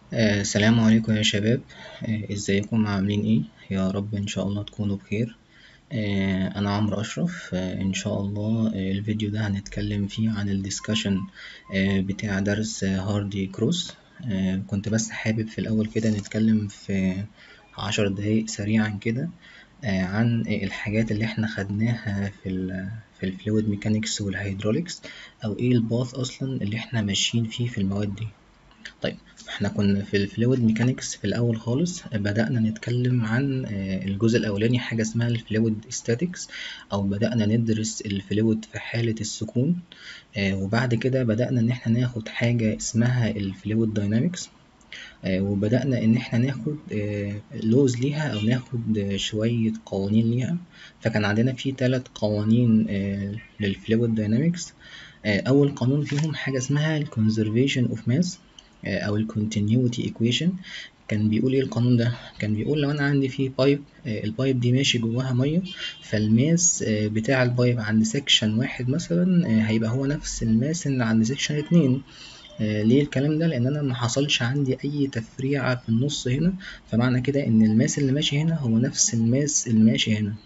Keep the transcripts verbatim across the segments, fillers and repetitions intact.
آه، السلام عليكم يا شباب. آه، ازيكم عاملين ايه؟ يا رب ان شاء الله تكونوا بخير. آه، انا عمرو اشرف. آه، ان شاء الله آه، الفيديو ده هنتكلم فيه عن الديسكشن بتاع درس آه، هاردي كروس. آه، كنت بس حابب في الاول كده نتكلم في عشر دقايق سريعا كده آه، عن الحاجات اللي احنا خدناها في ال في الفلويد ميكانيكس والهيدروليكس، او ايه الباث اصلا اللي احنا ماشيين فيه في المواد دي. طيب، احنا كنا في الفلويد ميكانيكس في الاول خالص بدأنا نتكلم عن آه، الجزء الاولاني حاجة اسمها الفلويد ستاتيكس، او بدأنا ندرس الفلويد في حالة السكون. آه، وبعد كده بدأنا ان احنا ناخد حاجة اسمها الفلويد داينامكس، وبدأنا ان احنا ناخد لوز ليها او ناخد آه، شوية قوانين ليها. فكان عندنا في ثلاث قوانين للفلويد داينامكس. اول قانون فيهم حاجة اسمها الكونزرفيشن اوف ماس او الكونتينيوتي ايكويشن. كان بيقول ايه القانون ده؟ كان بيقول لو انا عندي فيه بايب، البايب دي ماشي جواها ميه، فالماس آه، بتاع البايب عند سكشن واحد مثلا آه، هيبقى هو نفس الماس اللي عند سكشن اتنين. آه، ليه الكلام ده؟ لان انا ما حصلش عندي اي تفريعه في النص هنا، فمعنى كده ان الماس اللي ماشي هنا هو نفس الماس اللي ماشي هنا.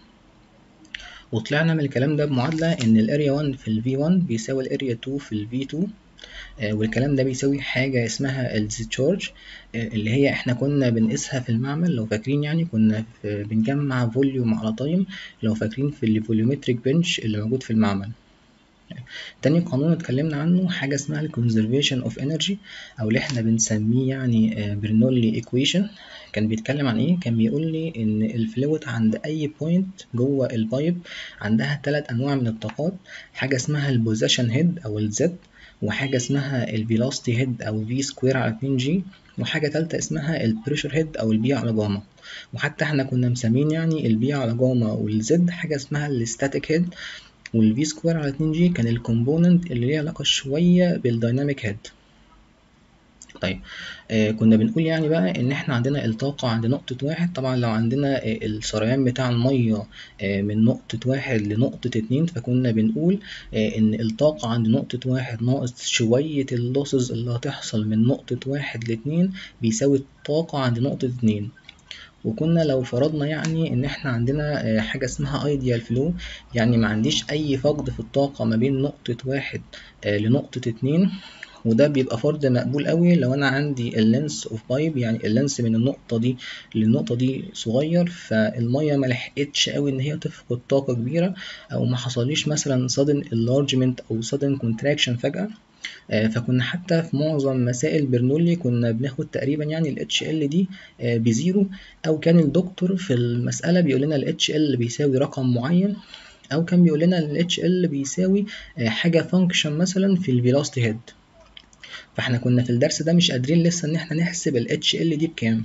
وطلعنا من الكلام ده بمعادله ان الاريا واحد في الفي واحد بيساوي الاريا اتنين في الفي اتنين. آه، والكلام ده بيساوي حاجة اسمها الديسشارج، اللي هي احنا كنا بنقيسها في المعمل. لو فاكرين يعني كنا في بنجمع فوليوم على تايم، لو فاكرين في الفوليومتريك بنش اللي موجود في المعمل. تاني قانون اتكلمنا عنه حاجة اسمها الكونزرفيشن اوف انرجي، او اللي احنا بنسميه يعني برنولي ايكويشن. كان بيتكلم عن ايه؟ كان بيقول لي ان الفلويد عند اي بوينت جوه البايب عندها ثلاث انواع من الطاقات. حاجه اسمها البوزيشن هيد او الزد، وحاجه اسمها الفيلوسيتي هيد او في سكوير على اتنين جي، وحاجه ثالثه اسمها البريشر هيد او البي على جاما. وحتى احنا كنا مسمين يعني البي على جاما والزد حاجه اسمها الستاتيك هيد، والفي سكوير على اتنين جي كان الكومبوننت اللي ليه علاقة شوية بالديناميك هيد. طيب، آه كنا بنقول يعني بقى ان احنا عندنا الطاقة عند نقطة واحد. طبعا لو عندنا آه السريان بتاع المية آه من نقطة واحد لنقطة اتنين، فكنا بنقول آه ان الطاقة عند نقطة واحد ناقص شوية اللوسز اللي هتحصل من نقطة واحد لاتنين بيساوي الطاقة عند نقطة اتنين. وكنا لو فرضنا يعني ان احنا عندنا آه، حاجة اسمها ايديال فلو، يعني ما عنديش اي فقد في الطاقة ما بين نقطة واحد آه، لنقطة اتنين. وده بيبقى فرض مقبول قوي لو انا عندي اللينس اوف بايب، يعني اللينس من النقطة دي للنقطة دي صغير، فالمية ما لحقتش قوي ان هي تفقد طاقة كبيرة، او ما حصليش مثلا sudden enlargement او sudden contraction فجأة. آه، فكنا حتى في معظم مسائل برنولي كنا بناخد تقريبا يعني ال اتش ال دي آه، بزيرو، او كان الدكتور في المسألة بيقول لنا ال اتش ال بيساوي رقم معين، او كان بيقول لنا ال اتش ال بيساوي آه، حاجة فانكشن مثلا في الفيلوسيتي هيد. فاحنا كنا في الدرس ده مش قادرين لسه ان احنا نحسب ال اتش ال دي بكام.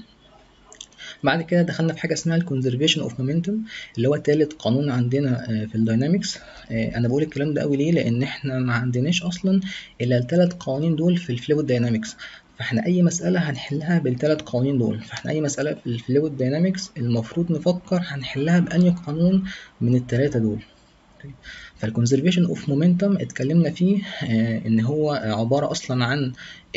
بعد كده دخلنا في حاجه اسمها الكونزرفيشن اوف مومنتوم، اللي هو تالت قانون عندنا آه، في الداينامكس. آه، انا بقول الكلام ده قوي ليه؟ لان احنا ما عندناش اصلا الا الثلاث قوانين دول في الفلويد داينامكس. فاحنا اي مساله هنحلها بالثلاث قوانين دول. فاحنا اي مساله في الفلويد داينامكس المفروض نفكر هنحلها بانهي قانون من الثلاثه دول. فالكونزرفيشن اوف مومنتم اتكلمنا فيه آه ان هو عباره اصلا عن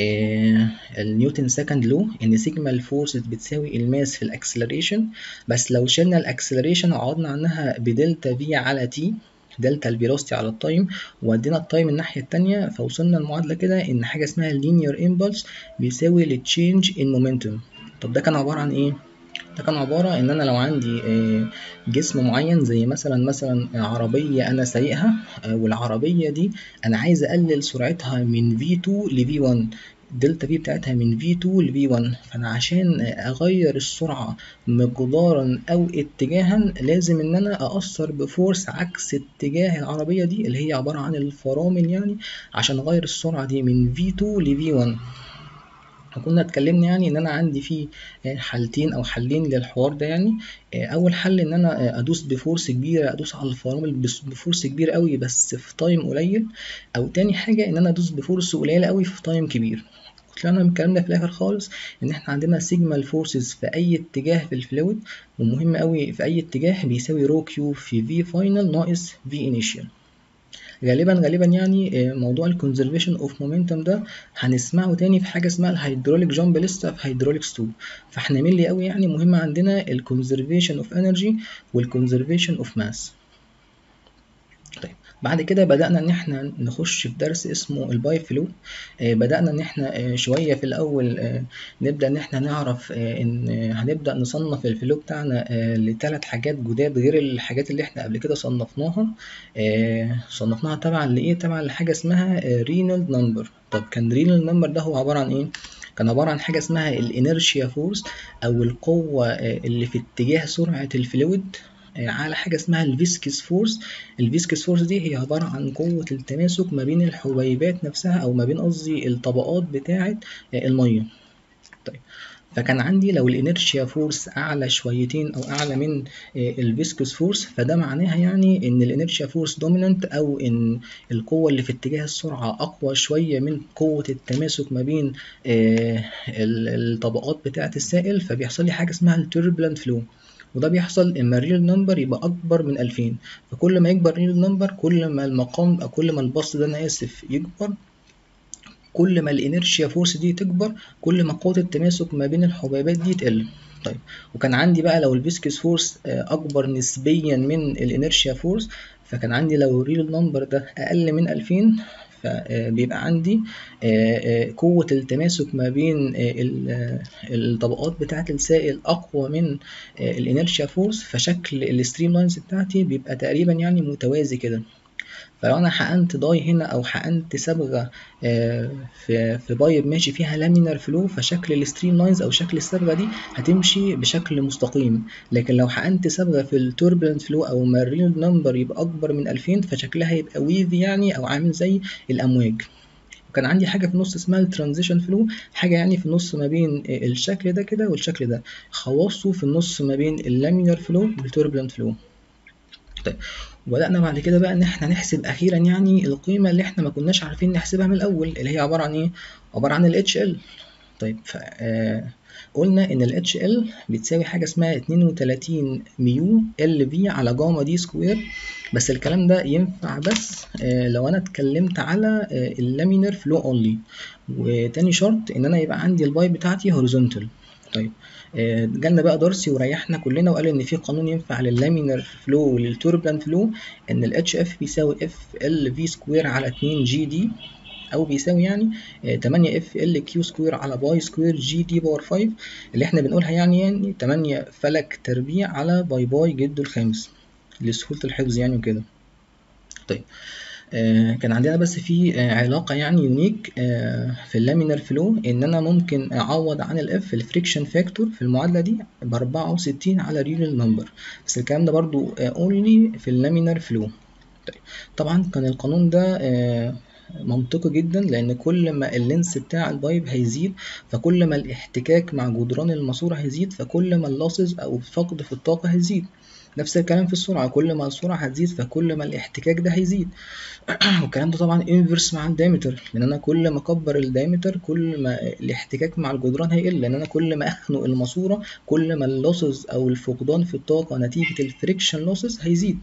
آه النيوتن سكند لو، ان سيجما الفورسز بتساوي الماس في الاكسلريشن. بس لو شلنا الاكسلريشن وعوضنا عنها بدلتا في على تي، دلتا الفيلوسيتي على التايم، وادينا التايم الناحيه الثانيه، فوصلنا المعادله كده ان حاجه اسمها اللينير امبلس بيساوي التشينج ان مومنتم. طب ده كان عباره عن ايه؟ ده كان عبارة إن أنا لو عندي آه، جسم معين زي مثلا مثلا عربية أنا سايقها، آه، والعربية دي أنا عايز أقلل سرعتها من في اتنين ل في واحد، الدلتا في بتاعتها من في اتنين ل في واحد. فأنا عشان أغير السرعة مقدارا أو اتجاها لازم إن أنا أأثر بفورس عكس اتجاه العربية دي اللي هي عبارة عن الفرامل يعني، عشان أغير السرعة دي من في اتنين ل في واحد. فكنا اتكلمنا يعني ان انا عندي فيه حالتين او حلين للحوار ده يعني. اول حل ان انا ادوس بفورس كبيره، ادوس على الفرامل بفورس كبير قوي بس في تايم قليل، او تاني حاجه ان انا ادوس بفورس قليله قوي في تايم كبير. طلعنا من الكلام ده في الاخر خالص ان احنا عندنا سيجما الفورسز في اي اتجاه في الفلويد، ومهم قوي في اي اتجاه بيساوي رو كيو في في فاينل ناقص في انيشال. غالبا غالبا يعني موضوع الكونزرفيشن اوف مومنتم ده هنسمعه تاني في حاجه اسمها الهيدروليك جامب لسه في هيدروليكس اتنين، فاحنا مين قوي يعني مهم عندنا الكونزرفيشن اوف انرجي والكونزرفيشن اوف ماس. طيب بعد كده بدأنا إن إحنا نخش في درس اسمه البايب فلو. آه بدأنا إن إحنا آه شوية في الأول آه نبدأ إن إحنا نعرف آه إن آه هنبدأ نصنف الفلو بتاعنا آه لثلاث حاجات جداد غير الحاجات اللي إحنا قبل كده صنفناها. آه صنفناها طبعا لإيه؟ طبعا لحاجة اسمها آه رينولد نمبر. طب كان رينولد نمبر ده هو عبارة عن إيه؟ كان عبارة عن حاجة اسمها الانيرشيا فورس أو القوة آه اللي في اتجاه سرعة الفلويد على حاجة اسمها الفيسكس فورس. الفيسكس فورس دي هي عبارة عن قوة التماسك ما بين الحبيبات نفسها أو ما بين قصدي الطبقات بتاعة المية. طيب فكان عندي لو الانيرشيا فورس اعلى شويتين او اعلى من الفيسكوس فورس، فده معناها يعني ان الانيرشيا فورس دومينانت او ان القوه اللي في اتجاه السرعه اقوى شويه من قوه التماسك ما بين الطبقات بتاعه السائل، فبيحصل لي حاجه اسمها التوربulent فلو. وده بيحصل اما الريل نمبر يبقى اكبر من ألفين. فكل ما يكبر الريل نمبر كل ما المقام او كل ما البسط ده انا اسف يكبر، كل ما الانيرشيا فورس دي تكبر، كل ما قوة التماسك ما بين الحبيبات دي تقل. طيب وكان عندي بقى لو الفيسكس فورس اكبر نسبيا من الانيرشيا فورس، فكان عندي لو الريل نمبر ده اقل من ألفين، فبيبقى عندي قوة التماسك ما بين الطبقات بتاعة السائل أقوى من الانيرشيا فورس، فشكل الستريم لاينز بتاعتي بيبقى تقريبا يعني متوازي كده. فلو انا حقنت داي هنا او حقنت صبغه في في بايب ماشي فيها لامينار فلو، فشكل الستريم لاينز او شكل الصبغه دي هتمشي بشكل مستقيم. لكن لو حقنت صبغه في التوربulent فلو او ما الريل نمبر يبقى اكبر من ألفين، فشكلها يبقى ويفي يعني او عامل زي الامواج. وكان عندي حاجه في النص اسمها الترانزيشن فلو، حاجه يعني في النص ما بين الشكل ده كده والشكل ده، خواصه في النص ما بين اللامينار فلو والتوربulent فلو. طيب وبدأنا بعد كده بقى ان احنا نحسب اخيرا يعني القيمة اللي احنا ما كناش عارفين نحسبها من الاول، اللي هي عبارة عن ايه؟ عبارة عن ال اتش ال. طيب آه قلنا ان ال اتش ال بتساوي حاجة اسمها اتنين وتلاتين ميو ال في على جاما دي سكوير. بس الكلام ده ينفع بس آه لو انا اتكلمت على آه اللامينر فلو اونلي. وتاني شرط ان انا يبقى عندي البايب بتاعتي هوريزونتال. طيب آه جالنا بقى دارسي وريحنا كلنا وقال ان في قانون ينفع لللامينر فلو وللتوربulent فلو، ان ال اتش اف بيساوي اف ال في سكوير على اتنين جي دي، او بيساوي يعني تمانية اف ال كيو سكوير على باي سكوير جي دي باور خمسة، اللي احنا بنقولها يعني يعني تمانية فلك تربيع على باي باي جده الخامس لسهولة الحفظ يعني وكده. طيب آه كان عندنا بس في آه علاقة يعني يونيك آه في اللامينر فلو، ان انا ممكن اعوض عن الاف الفريكشن فاكتور في المعادلة دي ب أربعة وستين على ريال نمبر، بس الكلام ده برضو اونلي آه في اللامينر فلو. طيب طبعا كان القانون ده آه منطقي جدا، لان كل ما اللينس بتاع البايب هيزيد فكل ما الاحتكاك مع جدران الماسورة هيزيد، فكل ما اللاسز او الفقد في الطاقة هيزيد. نفس الكلام في السرعة، كل ما السرعة هتزيد فكل ما الاحتكاك ده هيزيد. والكلام ده طبعا انفرس مع الدايمتر، لان انا كل ما اكبر الدايمتر كل ما الاحتكاك مع الجدران هيقل، لان انا كل ما اخنق الماسورة كل ما اللاسز او الفقدان في الطاقة نتيجة الفريكشن لاسز هيزيد.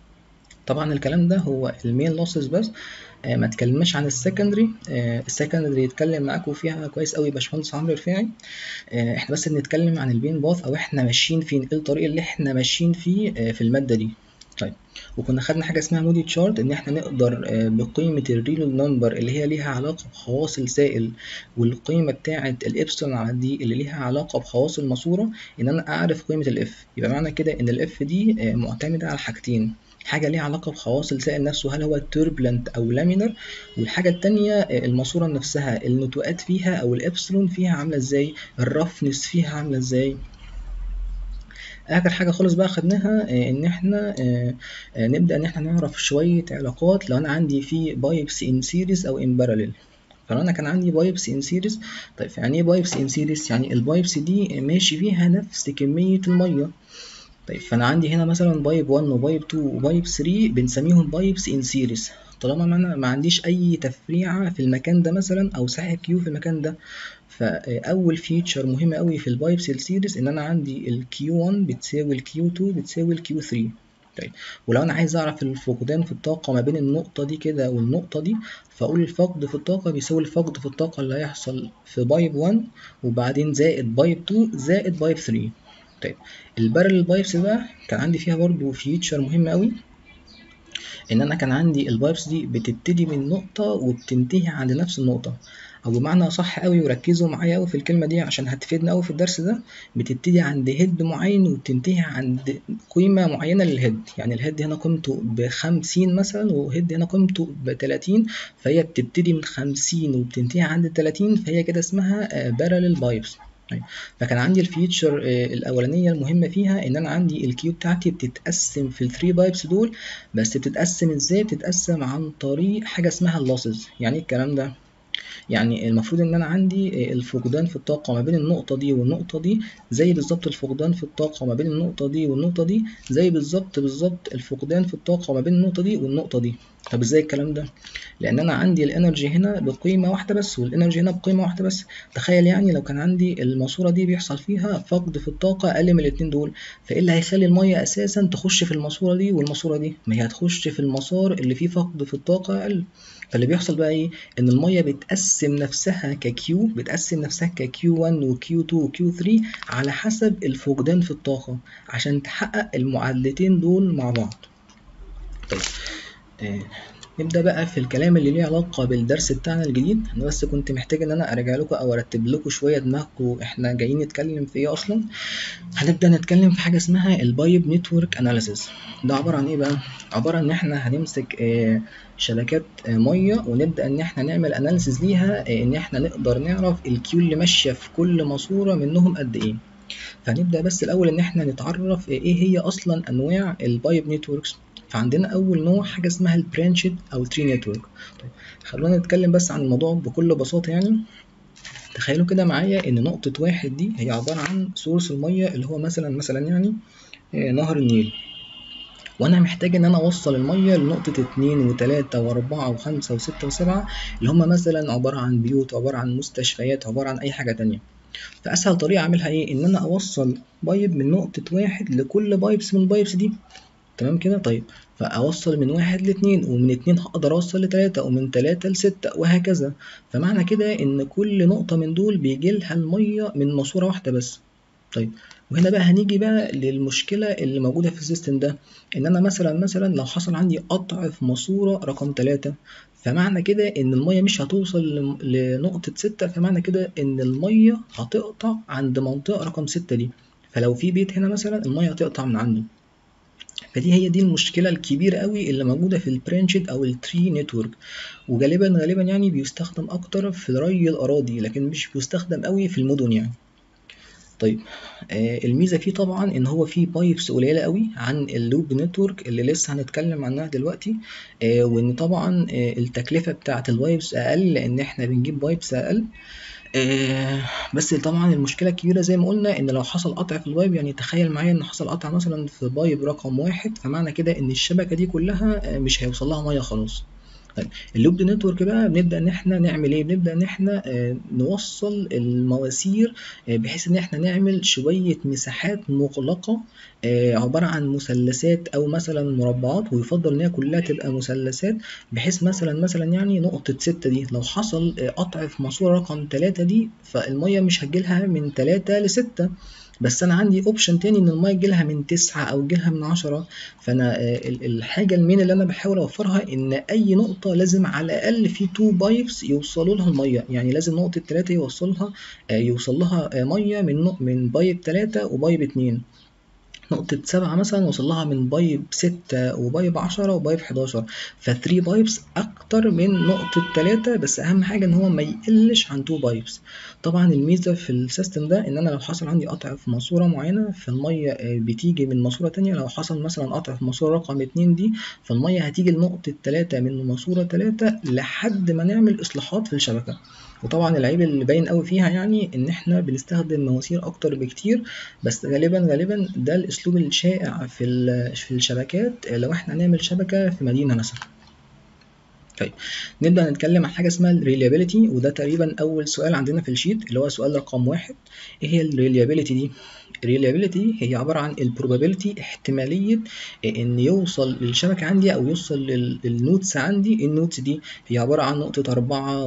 طبعا الكلام ده هو المين لوسز بس، آه ما تكلمناش عن السكندري. آه السكندري يتكلم معاكم فيها كويس قوي باشمهندس عمرو رفاعي. آه احنا بس بنتكلم عن البين باث او احنا ماشيين فين، ايه الطريق اللي احنا ماشيين فيه آه في الماده دي. طيب وكنا خدنا حاجه اسمها مودي تشارت، ان احنا نقدر آه بقيمه الريل نمبر اللي هي ليها علاقه بخواص السائل والقيمه بتاعه الابسلون على دي اللي ليها علاقه بخواص الماسوره، ان انا اعرف قيمه الاف. يبقى معنى كده ان الاف دي آه معتمده على حاجتين، حاجة ليها علاقة بخواص السائل نفسه هل هو توربulent أو لامينر، والحاجة التانية الماسورة نفسها النتوءات فيها أو الإبسلون فيها عاملة إزاي، الرفنس فيها عاملة إزاي. آخر حاجة خالص بقى خدناها إن إحنا نبدأ إن إحنا نعرف شوية علاقات لو أنا عندي في بايبس إن سيريز أو إن باراليل. فلو أنا كان عندي بايبس إن سيريز، طيب يعني إيه بايبس إن سيريز؟ يعني البايبس دي ماشي فيها نفس كمية المية. طيب فانا عندي هنا مثلا بايب واحد وبايب اتنين وبايب تلاتة بنسميهم بايبس ان سيريز، طالما انا ما عنديش اي تفريعه في المكان ده مثلا او ساحب كيو في المكان ده. فاول فيتشر مهمه قوي في البايبس السيريز ان انا عندي الكيو واحد بتساوي الكيو اتنين بتساوي الكيو تلاتة. طيب ولو انا عايز اعرف الفقدان في الطاقه ما بين النقطه دي كده والنقطه دي، فاقول الفقد في الطاقه بيساوي الفقد في الطاقه اللي هيحصل في بايب واحد وبعدين زائد بايب اتنين زائد بايب تلاتة. طيب البارلل بايبس بقى كان عندي فيها برضو فيتشر مهم قوي، ان انا كان عندي البايبس دي بتبتدي من نقطه وبتنتهي عند نفس النقطه، او بمعنى صح قوي وركزوا معايا قوي في الكلمه دي عشان هتفيدنا قوي في الدرس ده. بتبتدي عند هيد معين وبتنتهي عند قيمه معينه للهيد، يعني الهيد هنا قيمته بخمسين مثلا وهيد هنا قيمته بتلاتين، فهي بتبتدي من خمسين وبتنتهي عند تلاتين، فهي كده اسمها بارلل بايبس. فكان عندي الفيتشر الاولانيه المهمه فيها ان انا عندي الكيو بتاعتي بتتقسم في الثري بايبس دول، بس بتتقسم ازاي؟ بتتقسم عن طريق حاجه اسمها اللوسز. يعني ايه الكلام ده؟ يعني المفروض ان انا عندي الفقدان في الطاقه ما بين النقطه دي والنقطه دي زي بالظبط الفقدان في الطاقه ما بين النقطه دي والنقطه دي زي بالظبط بالظبط الفقدان في الطاقه ما بين النقطه دي والنقطه دي. طب ازاي الكلام ده؟ لان انا عندي الانرجي هنا بقيمه واحده بس والانرجي هنا بقيمه واحده بس. تخيل يعني لو كان عندي الماسوره دي بيحصل فيها فقد في الطاقه اقل من الاتنين دول، فايه اللي هيخلي الميه اساسا تخش في الماسوره دي والماسوره دي؟ ما هي هتخش في المسار اللي فيه فقد في الطاقه اقل. فاللي بيحصل بقى ايه؟ ان الميه بتقسم نفسها ككيو، بتقسم نفسها ككيو واحد وكيو اتنين وكيو تلاتة على حسب الفقدان في الطاقه عشان تحقق المعادلتين دول مع بعض. طيب آه نبدأ بقى في الكلام اللي ليه علاقة بالدرس بتاعنا الجديد. أنا بس كنت محتاج إن أنا أرجع لكم أو أرتب لكم شوية دماغكم إحنا جايين نتكلم في إيه أصلا. هنبدأ نتكلم في حاجة اسمها البايب نتورك أناليسيس. ده عبارة عن إيه بقى؟ عبارة إن إحنا هنمسك آه شبكات آه مية ونبدأ إن إحنا نعمل أناليسيس ليها، آه إن إحنا نقدر نعرف الكيو اللي ماشية في كل ماسورة منهم قد إيه. فهنبدأ بس الأول إن إحنا نتعرف إيه هي أصلا أنواع البايب نتوركس. فعندنا أول نوع حاجة اسمها البرانشد أو تري نتورك. طيب خلونا نتكلم بس عن الموضوع بكل بساطة. يعني تخيلوا كده معايا إن نقطة واحد دي هي عبارة عن سورس المية اللي هو مثلا مثلا يعني نهر النيل، وانا محتاج ان انا اوصل الميه لنقطه اتنين وتلاتة واربعة وخمسة وستة وسبعة اللي هم مثلا عباره عن بيوت، عباره عن مستشفيات، عباره عن اي حاجه تانية. فاسهل طريقه اعملها ايه؟ ان انا اوصل بايب من نقطه واحد لكل بايبس من البايبس دي. تمام كده؟ طيب فاوصل من واحد لاتنين ومن اتنين هقدر اوصل لتلاتة ومن تلاتة لستة وهكذا. فمعنى كده ان كل نقطه من دول بيجي لها الميه من ماسوره واحده بس. طيب وهنا بقى هنيجي بقى للمشكله اللي موجوده في السيستم ده، ان انا مثلا مثلا لو حصل عندي قطع في ماسوره رقم تلاتة، فمعنى كده ان الميه مش هتوصل لنقطه ستة، فمعنى كده ان الميه هتقطع عند منطقه رقم ستة دي. فلو في بيت هنا مثلا الميه هتقطع من عنده. فدي هي دي المشكله الكبيره قوي اللي موجوده في البرانشد او التري نتورك، وغالبا غالبا يعني بيستخدم اكتر في ري الاراضي لكن مش بيستخدم قوي في المدن يعني. طيب آه الميزه فيه طبعا ان هو فيه بايبس قليله قوي عن اللوب نتورك اللي لسه هنتكلم عنها دلوقتي، آه وان طبعا آه التكلفه بتاعه البايبس اقل لان احنا بنجيب بايبس اقل. آه بس طبعا المشكله الكبيره زي ما قلنا ان لو حصل قطع في البايب، يعني تخيل معايا ان حصل قطع مثلا في بايب رقم واحد، فمعنى كده ان الشبكه دي كلها آه مش هيوصل لها ميه خلاص. طيب اللوب نتورك بقى بنبدا ان احنا نعمل ايه؟ بنبدا ان احنا آه نوصل المواسير آه بحيث ان احنا نعمل شويه مساحات مغلقه آه عباره عن مثلثات او مثلا مربعات، ويفضل ان هي كلها تبقى مثلثات، بحيث مثلا مثلا يعني نقطه ستة دي لو حصل آه قطع في ماسوره رقم تلاتة دي فالميه مش هتجيلها من تلاتة لستة، بس انا عندي اوبشن تاني ان الميه تجيلها من تسعة او تجيلها من عشرة. فانا الحاجه المين اللي انا بحاول اوفرها ان اي نقطه لازم على الاقل في تو بايبس يوصلوا لها الميه، يعني لازم نقطه تلاتة يوصلها يوصل لها ميه من من بايب تلاتة وبايب اتنين. نقطة سبعة مثلا وصل لها من بايب ستة وبايب عشرة وبايب حداشر، فثري بايبس أكتر من نقطة تلاتة، بس أهم حاجة إن هو ما يقلش عن تو بايبس. طبعا الميزة في السيستم ده إن أنا لو حصل عندي قطع في ماسورة معينة فالمية بتيجي من ماسورة تانية، لو حصل مثلا قطع في ماسورة رقم اتنين دي فالمية هتيجي لنقطة تلاتة من ماسورة تلاتة لحد ما نعمل إصلاحات في الشبكة. وطبعا العيب اللي باين قوي فيها يعني ان احنا بنستخدم مواسير اكتر بكتير، بس غالبا غالبا ده الاسلوب الشائع في في الشبكات لو احنا نعمل شبكه في مدينه مثلا. طيب نبدا نتكلم عن حاجه اسمها الريليابيليتي، وده تقريبا اول سؤال عندنا في الشيت اللي هو سؤال رقم واحد. ايه هي الريليابيليتي دي؟ reliability هي عبارة عن ال probability، احتمالية إن يوصل للشبكة عندي أو يوصل للنودز عندي. النودز دي هي عبارة عن نقطة أربعة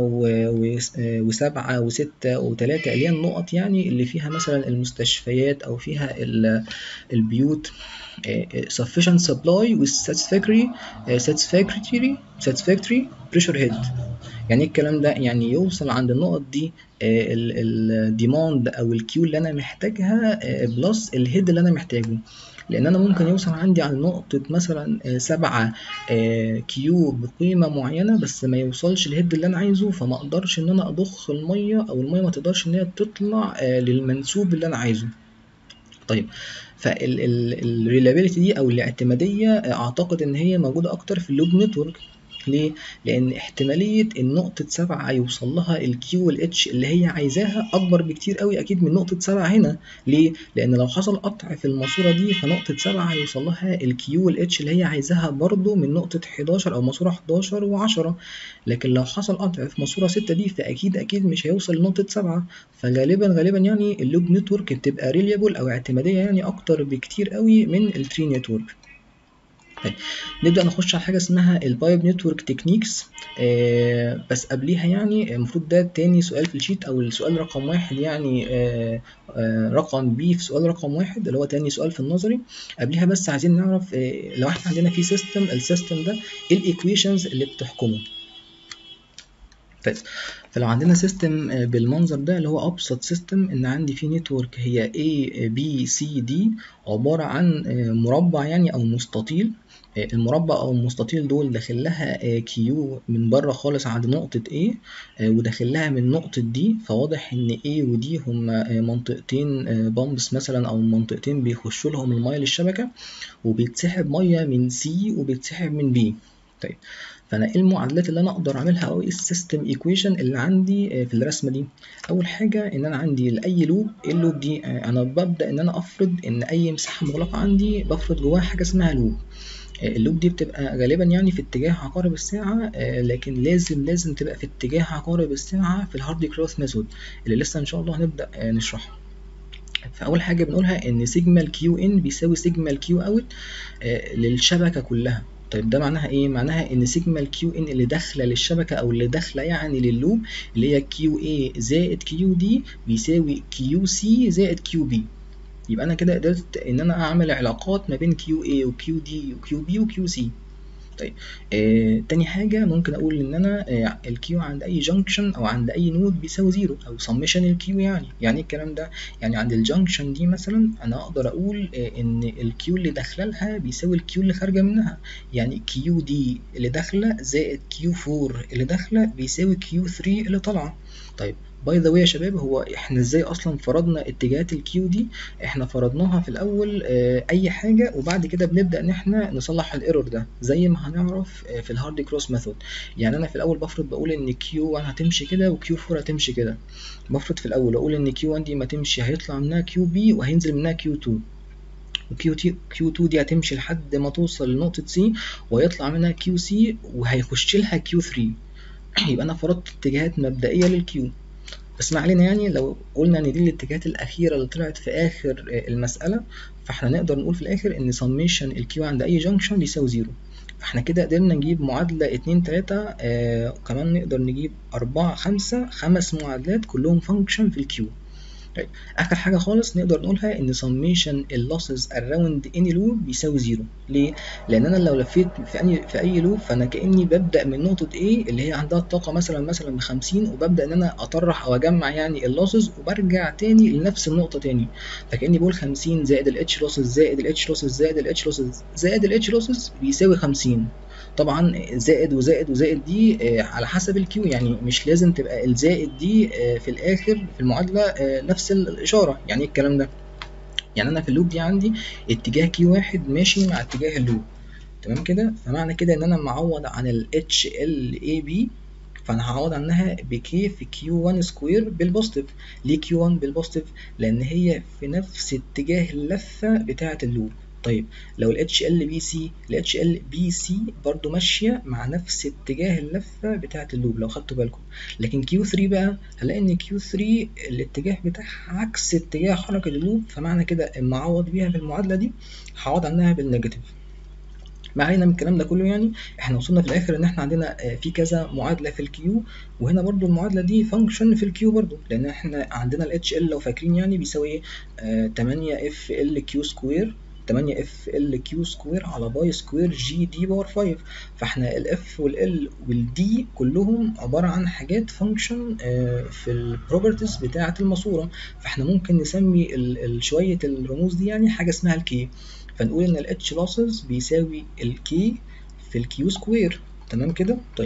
وسبعة وستة وتلاتة، اللي هي النقط يعني اللي فيها مثلا المستشفيات أو فيها البيوت. sufficient supply with satisfactory satisfactory satisfactory pressure head. يعني الكلام ده يعني يوصل عند النقط دي الديماند او الكيو اللي انا محتاجها بلس الهيد اللي انا محتاجه. لان انا ممكن يوصل عندي على نقطة مثلا سبعة كيو بقيمة معينة بس ما يوصلش الهيد اللي انا عايزه، فما اقدرش ان انا اضخ المية او المية ما تقدرش ان هي تطلع للمنسوب اللي انا عايزه. طيب فالريلابيلتي دي او الاعتمادية اعتقد ان هي موجودة اكتر في اللوب نتورك. ليه؟ لأن احتمالية إن نقطة سبعة يوصل لها الكيو والاتش اللي هي عايزاها أكبر بكتير قوي أكيد من نقطة سبعة هنا. ليه؟ لأن لو حصل قطع في الماسورة دي فنقطة سبعة هيوصل لها الكيو والاتش اللي هي عايزاها برضو من نقطة حداشر أو ماسورة حداشر وعشرة. لكن لو حصل قطع في ماسورة ستة دي فأكيد أكيد مش هيوصل لنقطة سبعة. فغالبا غالبا يعني اللوب نتورك بتبقى ريليابل أو اعتمادية يعني أكتر بكتير قوي من التري نتورك. طيب نبدأ نخش على حاجة اسمها البايب نتورك تكنيكس. آه بس قبليها يعني المفروض ده تاني سؤال في الشيت أو السؤال رقم واحد يعني آه آه رقم بي في سؤال رقم واحد اللي هو تاني سؤال في النظري. قبليها بس عايزين نعرف آه لو احنا عندنا في سيستم، السيستم ده ايه الايكويشنز اللي بتحكمه. طيب فلو عندنا سيستم بالمنظر ده اللي هو ابسط سيستم، ان عندي فيه نتورك هي A B C D عبارة عن مربع يعني او مستطيل. المربع او المستطيل دول داخل لها كيو من بره خالص عند نقطة A وداخل لها من نقطة D. فواضح ان A و D هم منطقتين بامبس مثلا او منطقتين بيخشوا لهم المية للشبكة، وبيتسحب مية من C وبيتسحب من B. طيب فانا ايه المعادلات اللي انا اقدر اعملها او ايه السيستم ايكويشن اللي عندي في الرسمه دي؟ اول حاجه ان انا عندي لاي لوب، ايه اللوب دي؟ انا ببدا ان انا افرض ان اي مساحه مغلقه عندي بفرض جواها حاجه اسمها لوب. اللوب دي بتبقى غالبا يعني في اتجاه عقارب الساعه، لكن لازم لازم تبقى في اتجاه عقارب الساعه في الهاردي كروس ميثود اللي لسه ان شاء الله هنبدا نشرحها. فاول حاجه بنقولها ان سيجما الكيو ان بيساوي سيجما الكيو اوت للشبكه كلها. طيب ده معناها ايه؟ معناها ان سيجما الكيو ان اللي داخله للشبكه او اللي داخله يعني لللوب اللي هي كيو اي زائد كيو دي بيساوي كيو سي زائد كيو بي. يبقى انا كده قدرت ان انا اعمل علاقات ما بين كيو اي وكيو دي وكيو بي وكيو سي. طيب آه، تاني حاجة ممكن أقول إن أنا آه، الكيو عند أي جنكشن أو عند أي نود بيساوي زيرو أو سمشن الكيو. يعني يعني الكلام ده يعني عند الجنكشن دي مثلا أنا أقدر أقول آه، إن الكيو اللي داخلة لها بيساوي الكيو اللي خارجة منها. يعني كيو دي اللي داخلة زائد كيو فور اللي داخلة بيساوي كيو ثري اللي طالعة. طيب باي ذا واي يا شباب، هو احنا ازاي اصلا فرضنا اتجاهات الكيو دي؟ احنا فرضناها في الاول اه اي حاجه وبعد كده بنبدا ان احنا نصلح الايرور ده زي ما هنعرف اه في الهاردي كروس ميثود. يعني انا في الاول بفرض بقول ان كيو واحد هتمشي كده وكيو فور هتمشي كده. بفرض في الاول اقول ان كيو واحد دي ما تمشي هيطلع منها كيو بي وهينزل منها كيو تو، وكيو تي كيو تو دي هتمشي لحد ما توصل لنقطه سي وهيطلع منها كيو سي وهيخش لها كيو ثري. يبقى انا فرضت اتجاهات مبدئيه للكيو. بس ما علينا، يعني لو قلنا ان دي الاتجاهات الاخيره اللي طلعت في اخر المساله فاحنا نقدر نقول في الاخر ان سميشن الكيو عند اي جنكشن بيساوي زيرو. فاحنا كده قدرنا نجيب معادله اتنين تلاتة، آه وكمان نقدر نجيب اربعة خمسة، خمس معادلات كلهم فانكشن في الكيو. طيب اخر حاجه خالص نقدر نقولها ان سميشن اللوسز اراوند اني لوب بيساوي زيرو. ليه؟ لان انا لو لفيت في اي في اي لوب فانا كاني ببدا من نقطه A اللي هي عندها الطاقه مثلا مثلا ب خمسين وببدا ان انا اطرح او اجمع يعني اللوسز وبرجع تاني لنفس النقطه تاني. فكاني بقول خمسين زائد الاتش لوسز زائد الاتش لوسز زائد الاتش لوسز زائد الاتش لوسز بيساوي خمسين. طبعا زائد وزائد وزائد دي على حسب الكيو، يعني مش لازم تبقى الزائد دي في الاخر في المعادله نفس الاشاره. يعني الكلام ده يعني انا في اللوب دي عندي اتجاه كيو واحد ماشي مع اتجاه اللوب، تمام كده؟ فمعنى كده ان انا معوض عن ال اتش ال اي بي فانا هعوض عنها بكي في كيو واحد سكوير بالبوزيتيف. ليه كيو واحد بالبوزيتيف؟ لان هي في نفس اتجاه اللفه بتاعه اللوب. طيب لو ال اتش ال بي سي، ال اتش ال بي سي برضو ماشيه مع نفس اتجاه اللفه بتاعه اللوب لو خدتوا بالكم، لكن كيو ثري بقى هنلاقي ان كيو ثري الاتجاه بتاعها عكس اتجاه حركه اللوب، فمعنى كده اما اعوض بيها في المعادله دي هعوض عنها بالنيجاتيف. ما علينا من الكلام ده كله، يعني احنا وصلنا في الاخر ان احنا عندنا في كذا معادله في الكيو، وهنا برضو المعادله دي فانكشن في الكيو برضو، لان احنا عندنا الاتش ال لو فاكرين يعني بيساوي ايه؟ آه تمانية اف ال كيو سكوير، تمانية اف ال كيو سكوير على باي سكوير جي دي باور خمسة. فاحنا الاف والال والدي كلهم عباره عن حاجات فانكشن آه في البروبرتيز بتاعه الماسوره، فاحنا ممكن نسمي شويه الرموز دي يعني حاجه اسمها الكي، فنقول ان ال H losses بيساوي ال K في ال Q سكوير. تمام كده؟ طيب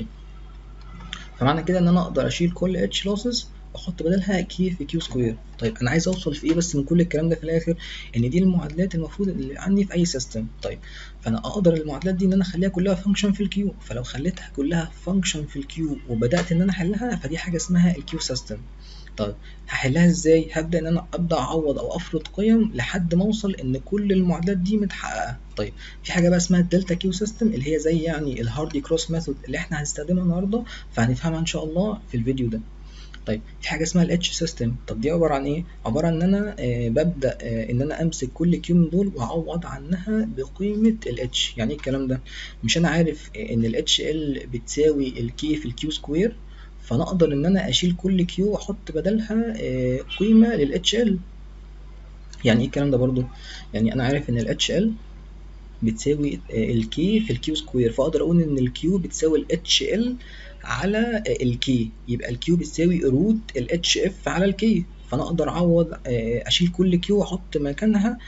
فمعنى كده ان انا اقدر اشيل كل H losses واحط بدلها K في Q سكوير. طيب انا عايز اوصل في ايه بس من كل الكلام ده في الاخر؟ ان دي المعادلات المفروض اللي عندي في اي سيستم. طيب فانا اقدر المعادلات دي ان انا اخليها كلها فانكشن في الكيو، فلو خليتها كلها فانكشن في الكيو وبدات ان انا احلها فدي حاجه اسمها الكيو سيستم. طيب هحلها ازاي؟ هبدا ان انا ابدا اعوض او افرض قيم لحد ما اوصل ان كل المعادلات دي متحققه. طيب في حاجه بقى اسمها الدلتا كيو سيستم اللي هي زي يعني الهاردي كروس ميثود اللي احنا هنستخدمها النهارده، فهنفهمها ان شاء الله في الفيديو ده. طيب في حاجه اسمها الاتش سيستم. طب دي عباره عن ايه؟ عباره ان انا آه ببدا آه ان انا امسك كل كيو من دول واعوض عنها بقيمه الاتش. يعني ايه الكلام ده؟ مش انا عارف آه ان الاتش ال بتساوي الكي في الكيو سكوير، فانا اقدر ان انا اشيل كل كيو واحط بدلها آه قيمه للاتش ال. يعني ايه الكلام ده برضو؟ يعني انا عارف ان الاتش ال بتساوي الكي في الكيو سكوير، فاقدر اقول ان الكيو بتساوي الاتش ال على الكي، يبقى الكيو بتساوي روت الاتش اف على الكي. فانا اقدر اعوض اشيل كل كيو واحط مكانها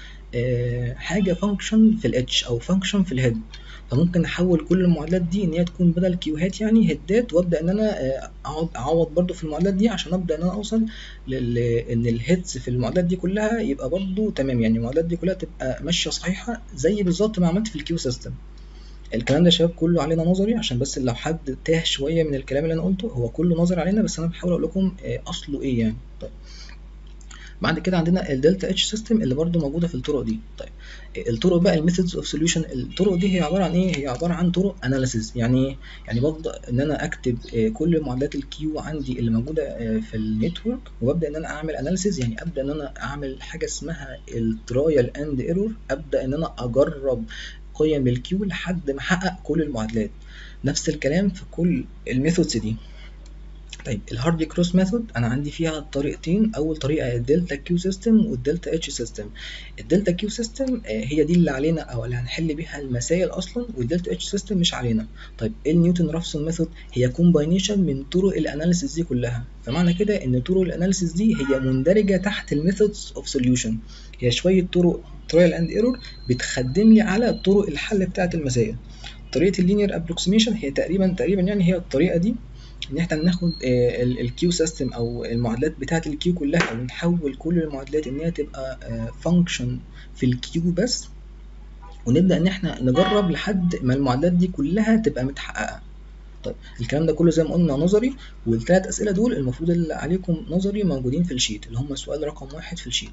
حاجه فانكشن في الاتش او فانكشن في الهيد، فممكن احول كل المعادلات دي ان هي تكون بدل كيوهات يعني هيدات، وابدا ان انا اقعد اعوض برضو في المعادلات دي عشان ابدا ان انا اوصل لان الهيدز في المعادلات دي كلها يبقى برضو تمام، يعني المعادلات دي كلها تبقى ماشيه صحيحه زي بالظبط ما عملت في الكيو سيستم. الكلام ده يا شباب كله علينا نظري، عشان بس لو حد تاه شويه من الكلام اللي انا قلته، هو كله نظري علينا بس انا بحاول اقول لكم اصله ايه يعني. طيب بعد كده عندنا الدلتا اتش سيستم اللي برضو موجوده في الطرق دي. طيب الطرق بقى الميثودز اوف سوليوشن، الطرق دي هي عباره عن ايه؟ هي عباره عن طرق اناليسيز. يعني ايه؟ يعني ببدا ان انا اكتب كل معادلات الكيو عندي اللي موجوده في النتورك، وببدا ان انا اعمل اناليسيز، يعني ابدا ان انا اعمل حاجه اسمها الترايل اند ايرور، ابدا ان انا اجرب قيم الكيو لحد ما احقق كل المعادلات. نفس الكلام في كل الميثودز دي. طيب الهاردي كروس ميثود انا عندي فيها طريقتين، اول طريقه الدلتا كيو سيستم والدلتا اتش سيستم. الدلتا كيو سيستم هي دي اللي علينا او اللي هنحل بيها المسائل اصلا، والدلتا اتش سيستم مش علينا. طيب ايه النيوتن رافسون ميثود؟ هي كومباينيشن من طرق الاناليسيس دي كلها، فمعنى كده ان طرق الاناليسيس دي هي مندرجه تحت الميثودز اوف سوليوشن، هي شويه طرق ترايل اند ايرور بتخدم لي على طرق الحل بتاعه المسائل. طريقه اللينير ابروكسيميشن هي تقريبا تقريبا يعني هي الطريقه دي ان احنا ناخد الكيو سيستم او المعادلات بتاعه الكيو كلها، او نحول كل المعادلات ان هي تبقى فانكشن في الكيو بس، ونبدا ان احنا نجرب لحد ما المعادلات دي كلها تبقى متحققه. طيب الكلام ده كله زي ما قلنا نظري، والثلاث اسئله دول المفروض اللي عليكم نظري موجودين في الشيت، اللي هم السؤال رقم واحد في الشيت.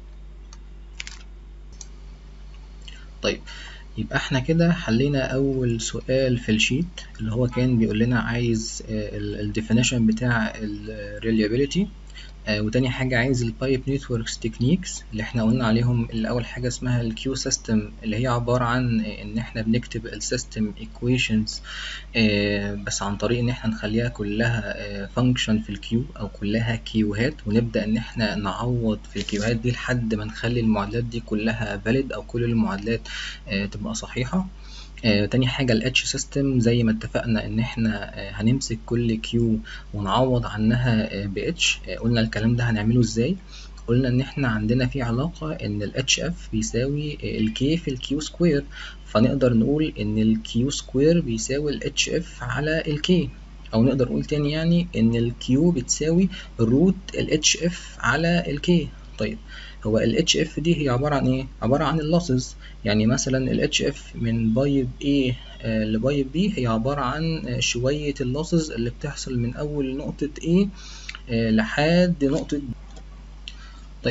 طيب يبقى احنا كده حلينا اول سؤال في الشيت اللي هو كان بيقول لنا عايز الديفينيشن بتاع الريليابيليتي، وتاني حاجة عايز البايب نتوركس تكنيكس اللي احنا قلنا عليهم. اللي اول حاجة اسمها الكيو سيستم اللي هي عبارة عن ان احنا بنكتب السيستم ايكويشنز بس عن طريق ان احنا نخليها كلها فانكشن في الكيو او كلها كيوهات، ونبدأ ان احنا نعوض في الكيوهات دي لحد ما نخلي المعادلات دي كلها فاليد او كل المعادلات تبقى صحيحة. آه، تاني حاجة ال H system زي ما اتفقنا ان احنا آه، هنمسك كل Q ونعوض عنها آه، ب H. آه، قلنا الكلام ده هنعمله ازاي؟ قلنا ان احنا عندنا في علاقة ان ال إتش إف بيساوي آه، ال K في ال Q سكوير، فنقدر نقول ان ال Q سكوير بيساوي ال إتش إف على ال K، او نقدر نقول تاني يعني ان ال Q بتساوي روت ال إتش إف على ال K. طيب هو ال إتش إف دي هي عبارة عن ايه؟ عبارة عن اللوسز. يعني مثلا ال إتش إف من بايب A آه لبايب B هي عبارة عن آه شوية اللوسز اللي بتحصل من أول نقطة A آه لحد نقطة B. طيب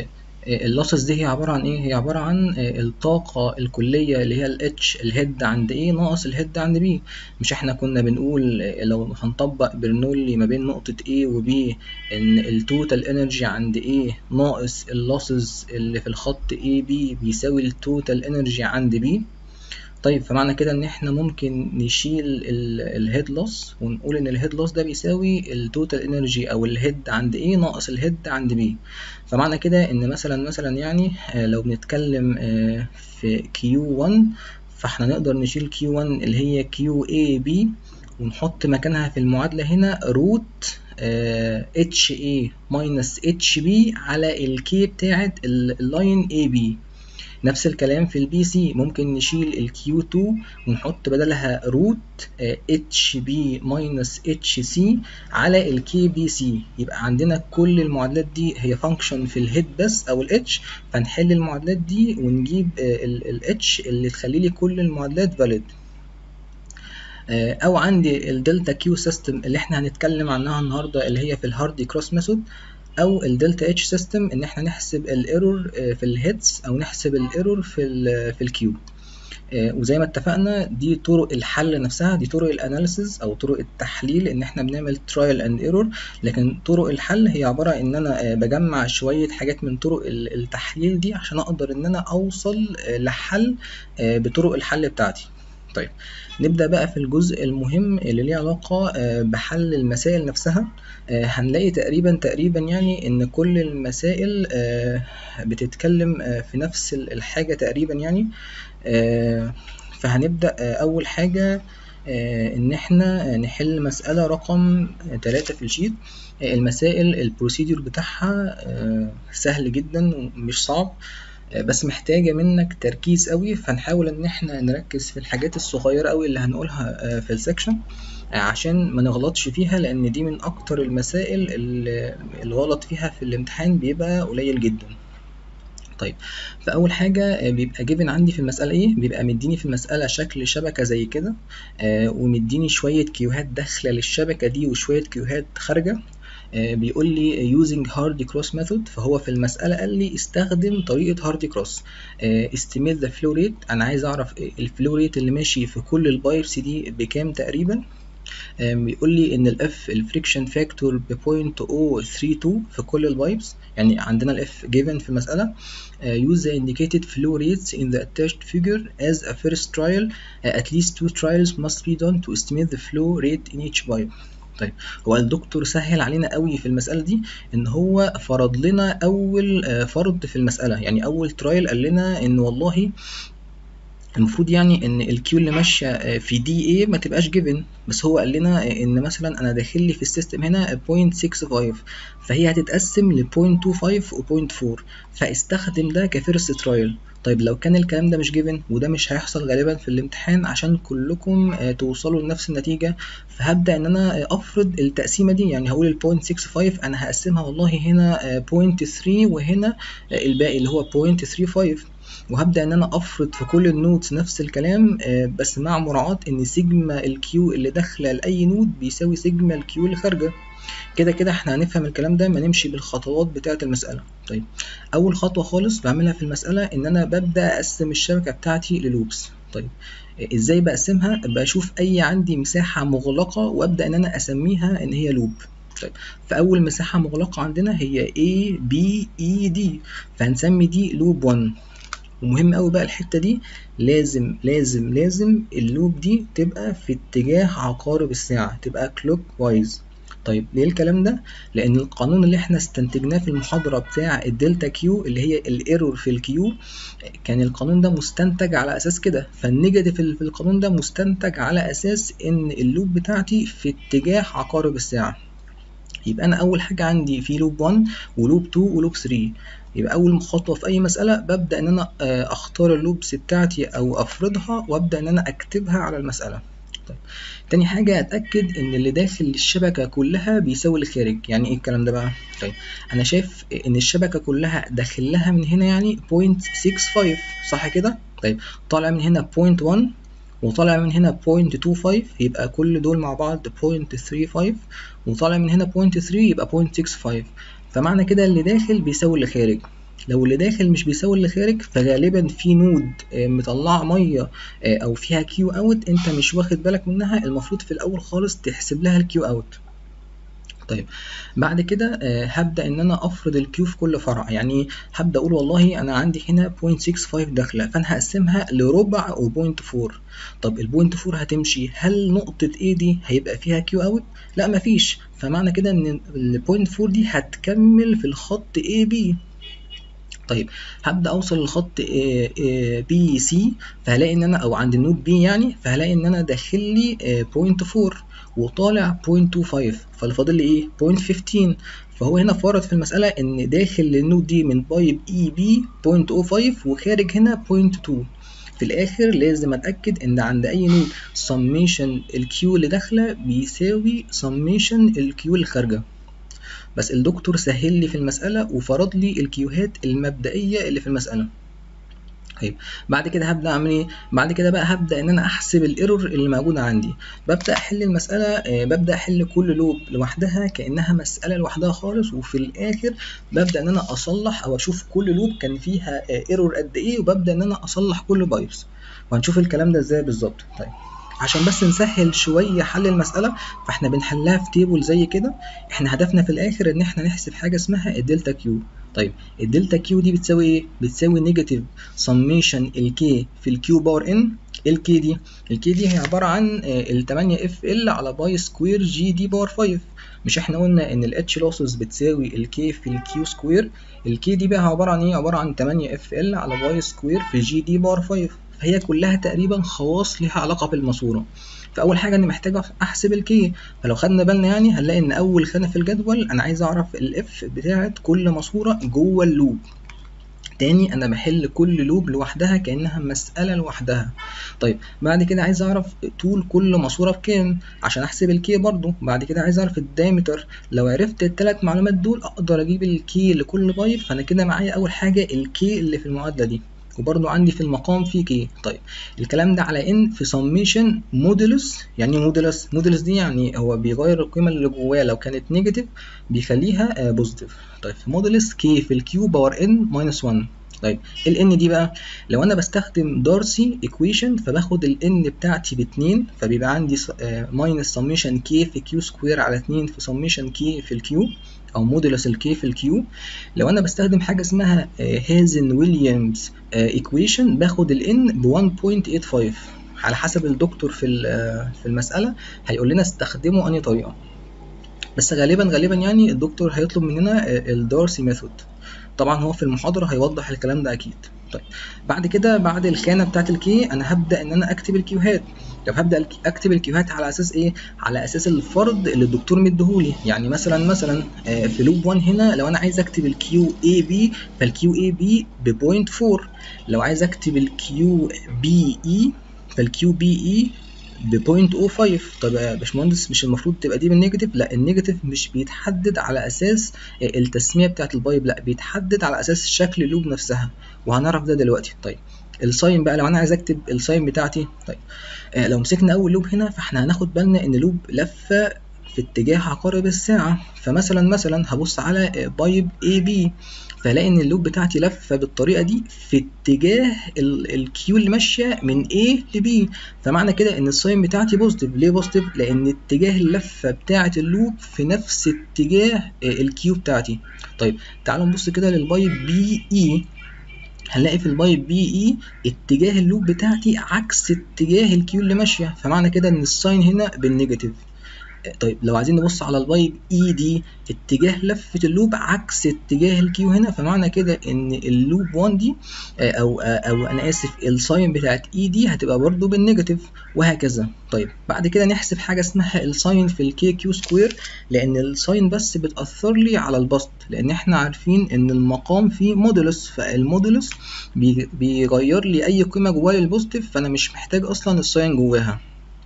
اللوسز دي هي عبارة عن ايه؟ هي عبارة عن الطاقة الكلية اللي هي الاتش الهيد عند A ناقص الهيد عند B. مش احنا كنا بنقول لو هنطبق برنولي ما بين نقطة A و B ان التوتال انرجي عند A ناقص اللوسز اللي في الخط A B بيساوي التوتال انرجي عند B. طيب فمعنى كده ان احنا ممكن نشيل الهيد لوس ونقول ان الهيد لوس ده بيساوي التوتال انرجي او الهيد عند A ناقص الهيد عند B. فمعنى كده ان مثلا مثلا يعني لو بنتكلم في كيو واحد فاحنا نقدر نشيل كيو واحد اللي هي كيو اي بي ونحط مكانها في المعادلة هنا روت اتش اي ماينس اتش بي على الكي بتاعت اللاين اي بي. نفس الكلام في البي سي ممكن نشيل الكيو اتنين ونحط بدلها روت اتش بي ماينس اتش سي على الكي بي سي. يبقى عندنا كل المعادلات دي هي فانكشن في الهيد بس او الاتش، فنحل المعادلات دي ونجيب الاتش اللي تخلي لي كل المعادلات فاليد. او عندي الدلتا كيو سيستم اللي احنا هنتكلم عنها النهارده اللي هي في الهاردي كروس ميثود، او الدلتا اتش سيستم ان احنا نحسب الايرور في الهيدز او نحسب الايرور في ال في الكيو. وزي ما اتفقنا دي طرق الحل نفسها، دي طرق الاناليسز او طرق التحليل ان احنا بنعمل ترايل اند ايرور، لكن طرق الحل هي عباره ان انا بجمع شويه حاجات من طرق التحليل دي عشان اقدر ان انا اوصل لحل بطرق الحل بتاعتي. طيب نبدأ بقى في الجزء المهم اللي ليه علاقة بحل المسائل نفسها. هنلاقي تقريبا تقريبا يعني ان كل المسائل بتتكلم في نفس الحاجة تقريبا يعني. فهنبدأ اول حاجة ان احنا نحل مسألة رقم ثلاثة في الشيت. المسائل البروسيدور بتاعها سهل جدا ومش صعب، بس محتاجة منك تركيز قوي، فنحاول ان احنا نركز في الحاجات الصغيرة قوي اللي هنقولها في السكشن عشان ما نغلطش فيها، لان دي من اكتر المسائل اللي الغلط فيها في الامتحان بيبقى قليل جدا. طيب فاول حاجه بيبقى جيفن عندي في المساله ايه؟ بيبقى مديني في المساله شكل شبكه زي كده، ومديني شويه كيوهات داخله للشبكه دي وشويه كيوهات خارجه. بيقول لي using Hardy Cross method، فهو في المسألة قال لي استخدم طريقة Hardy Cross. estimate the flow rate، أنا عايز أعرف الفلو ريت اللي ماشي في كل البايبس دي بكام تقريبا. بيقول لي إن الإف الفريكشن فاكتور ب صفر فاصلة صفر ثلاثة اتنين في كل البايبس، يعني عندنا الإف given في المسألة. use the indicated flow rates in the attached figure as a first trial. at least two trials must be done to estimate the flow rate in each pipe. طيب هو الدكتور سهل علينا قوي في المسألة دي ان هو فرض لنا اول فرض في المسألة، يعني اول ترايل قال لنا ان والله المفروض يعني ان الكيو اللي ماشيه في دي اي ما تبقاش جيفن، بس هو قال لنا ان مثلا انا داخل لي في السيستم هنا صفر فاصلة ستة خمسة، فهي هتتقسم ل صفر فاصلة خمسة وخمسة و صفر فاصلة أربعة، فاستخدم ده كفيرست ترايل. طيب لو كان الكلام ده مش جيفن، وده مش هيحصل غالبا في الامتحان عشان كلكم توصلوا لنفس النتيجه، فهبدا ان انا افرض التقسيمه دي، يعني هقول ال صفر فاصلة ستة خمسة انا هقسمها والله هنا صفر فاصلة ثلاثة وهنا الباقي اللي هو صفر فاصلة ثلاثة خمسة، وهبدا ان انا افرض في كل النودز نفس الكلام، بس مع مراعاه ان سيجما الكيو اللي داخله لاي نود بيساوي سيجما الكيو اللي خارجه. كده كده احنا هنفهم الكلام ده ما نمشي بالخطوات بتاعه المساله. طيب اول خطوه خالص بعملها في المساله ان انا ببدا اقسم الشبكه بتاعتي للوبس. طيب ازاي بقسمها؟ بشوف اي عندي مساحه مغلقه وابدا ان انا اسميها ان هي لوب. طيب فاول مساحه مغلقه عندنا هي A B E D، فهنسمي دي لوب واحد. ومهم قوي بقى الحته دي، لازم لازم لازم اللوب دي تبقى في اتجاه عقارب الساعه، تبقى كلوك وايز. طيب ليه الكلام ده؟ لان القانون اللي احنا استنتجناه في المحاضره بتاع الدلتا كيو اللي هي الايرور في الكيو، كان القانون ده مستنتج على اساس كده، فالنيجاتيف في القانون ده مستنتج على اساس ان اللوب بتاعتي في اتجاه عقارب الساعه. يبقى انا اول حاجه عندي في لوب واحد ولوب اتنين ولوب تلاتة. يبقى اول خطوه في اي مساله ببدا ان انا اختار اللوبس بتاعتي او افرضها وابدا ان انا اكتبها على المساله. طيب تاني حاجه اتاكد ان اللي داخل الشبكه كلها بيساوي اللي خارج. يعني ايه الكلام ده بقى؟ طيب انا شايف ان الشبكه كلها داخل لها من هنا يعني صفر فاصلة ستة خمسة، صح كده؟ طيب طالع من هنا صفر فاصلة واحد وطالع من هنا صفر فاصلة اتنين خمسة، يبقى كل دول مع بعض صفر فاصلة تلاتة خمسة، وطالع من هنا صفر فاصلة تلاتة يبقى صفر فاصلة ستة خمسة، فمعنى كده اللي داخل بيساوي اللي خارج. لو اللي داخل مش بيساوي اللي خارج فغالبا في نود مطلعه ميه او فيها كيو اوت انت مش واخد بالك منها، المفروض في الاول خالص تحسب لها الكيو اوت. طيب بعد كده هبدا ان انا افرض الكيو في كل فرع، يعني هبدا اقول والله انا عندي هنا صفر فاصلة ستة خمسة داخله، فانا هقسمها لربع و صفر فاصلة أربعة. طب ال صفر فاصلة أربعة هتمشي، هل نقطه A دي هيبقى فيها كيو اوت؟ لا مفيش، فمعنى كده ان ال صفر فاصلة أربعة دي هتكمل في الخط A B. طيب هبدا اوصل للخط بي سي، فهلاقي ان انا او عند النود بي يعني، فهلاقي ان انا داخل لي صفر فاصلة أربعة وطالع صفر فاصلة اتنين خمسة، فاللي فاضل لي ايه؟ صفر فاصلة خمستاشر. فهو هنا فرض في المساله ان داخل للنود دي من بايب اي بي صفر فاصلة صفر خمسة وخارج هنا صفر فاصلة اتنين. في الاخر لازم اتاكد ان عند اي نود سميشن الكيو اللي داخله بيساوي سميشن الكيو اللي خارجه. بس الدكتور سهل لي في المسألة وفرض لي الكيوهات المبدئية اللي في المسألة. طيب بعد كده هبدأ أعمل إيه؟ بعد كده بقى هبدأ إن أنا أحسب الإيرور اللي موجودة عندي. ببدأ أحل المسألة، آه ببدأ أحل كل لوب لوحدها كأنها مسألة لوحدها خالص، وفي الآخر ببدأ إن أنا أصلح أو أشوف كل لوب كان فيها آه إيرور قد إيه، وببدأ إن أنا أصلح كل بايبس. وهنشوف الكلام ده إزاي بالظبط. طيب عشان بس نسهل شوية حل المسألة فاحنا بنحلها في تيبل زي كده. احنا هدفنا في الاخر ان احنا نحسب حاجة اسمها الدلتا كيو. طيب الدلتا كيو دي بتساوي ايه؟ بتساوي نيجاتيف سميشن الكي في الكيو باور ان. الكي دي الكي دي هي عبارة عن ال تمانية اف ال على باي سكوير جي دي باور خمسة. مش احنا قلنا ان الاتش لوسز بتساوي الكي في الكيو سكوير؟ الكي دي بقى عبارة عن ايه؟ عبارة عن تمانية اف ال على باي سكوير في جي دي باور خمسة. فهي كلها تقريبا خواص ليها علاقة بالماسورة. فاول حاجه اني محتاج احسب الكي، فلو خدنا بالنا يعني هنلاقي ان اول خانه في الجدول انا عايز اعرف الاف بتاعه كل ماسوره جوه اللوب. تاني انا بحل كل لوب لوحدها كانها مساله لوحدها. طيب بعد كده عايز اعرف طول كل ماسوره بكام عشان احسب الكي برضو. بعد كده عايز اعرف الدايمتر، لو عرفت الثلاث معلومات دول اقدر اجيب الكي لكل بايب. فانا كده معايا اول حاجه الكي اللي في المعادله دي، وبرضو عندي في المقام في كي. طيب الكلام ده على ان في سميشن مودولس. يعني مودولس مودولس دي يعني هو بيغير القيمه اللي جواه، لو كانت نيجاتيف بيخليها بوزيتيف. طيب مودولس كي في الكيو باور ان ماينس واحد. طيب ال n دي بقى لو انا بستخدم دارسي ايكويشن فباخد ال n بتاعتي ب اتنين، فبيبقى عندي ماينس سميشن كي في كيو سكوير على اتنين في سميشن كي في الكيو او مودولس الكي في الكيو. لو انا بستخدم حاجه اسمها هازن ويليامز ايكويشن باخد ال n ب واحد فاصلة تمانية خمسة. على حسب الدكتور في في المساله هيقول لنا استخدموا انهي طريقه، بس غالبا غالبا يعني الدكتور هيطلب مننا الدارسي ميثود. طبعا هو في المحاضره هيوضح الكلام ده اكيد. طيب بعد كده بعد الخانه بتاعت الكي انا هبدا ان انا اكتب الكيوهات. طب هبدا اكتب الكيوهات على اساس ايه؟ على اساس الفرض اللي الدكتور مديهولي. يعني مثلا مثلا في لوب واحد هنا لو انا عايز اكتب الكيو اي بي فالكيو اي بي ب صفر فاصلة أربعة. لو عايز اكتب الكيو بي اي فالكيو بي اي ب صفر فاصلة صفر خمسة. طب يا باشمهندس مش المفروض تبقى دي بالنيجاتيف؟ لا النيجاتيف مش بيتحدد على اساس التسميه بتاعت البايب، لا بيتحدد على اساس شكل اللوب نفسها، وهنعرف ده دلوقتي. طيب الساين بقى لو انا عايز اكتب الساين بتاعتي، طيب آه لو مسكنا اول لوب هنا فاحنا هناخد بالنا ان لوب لفه في اتجاه عقارب الساعه. فمثلا مثلا هبص على بايب اي بي فلاقي ان اللوب بتاعتي لفه بالطريقه دي في اتجاه الكيو اللي ماشيه من A ل B. فمعنى كده ان الساين بتاعتي بوزيتيف. ليه بوزيتيف؟ لان اتجاه اللفه بتاعه اللوب في نفس اتجاه الكيو بتاعتي. طيب تعالوا نبص كده للبايب بي اي، هنلاقي في البايب بي اي اتجاه اللوب بتاعتي عكس اتجاه الكيو اللي ماشيه، فمعنى كده ان الساين هنا بالنيجاتيف. طيب لو عايزين نبص على البايب اي دي اتجاه لفه اللوب عكس اتجاه الكيو هنا، فمعنى كده ان اللوب واحد دي او او انا اسف الساين بتاعت اي دي هتبقى برضو بالنيجاتيف، وهكذا. طيب بعد كده نحسب حاجه اسمها الساين في الكي كيو سكوير، لان الساين بس بتاثر لي على البسط، لان احنا عارفين ان المقام فيه مودولس، فالمودولس بيغير لي اي قيمه جواه البوزيتيف، فانا مش محتاج اصلا الساين جواها.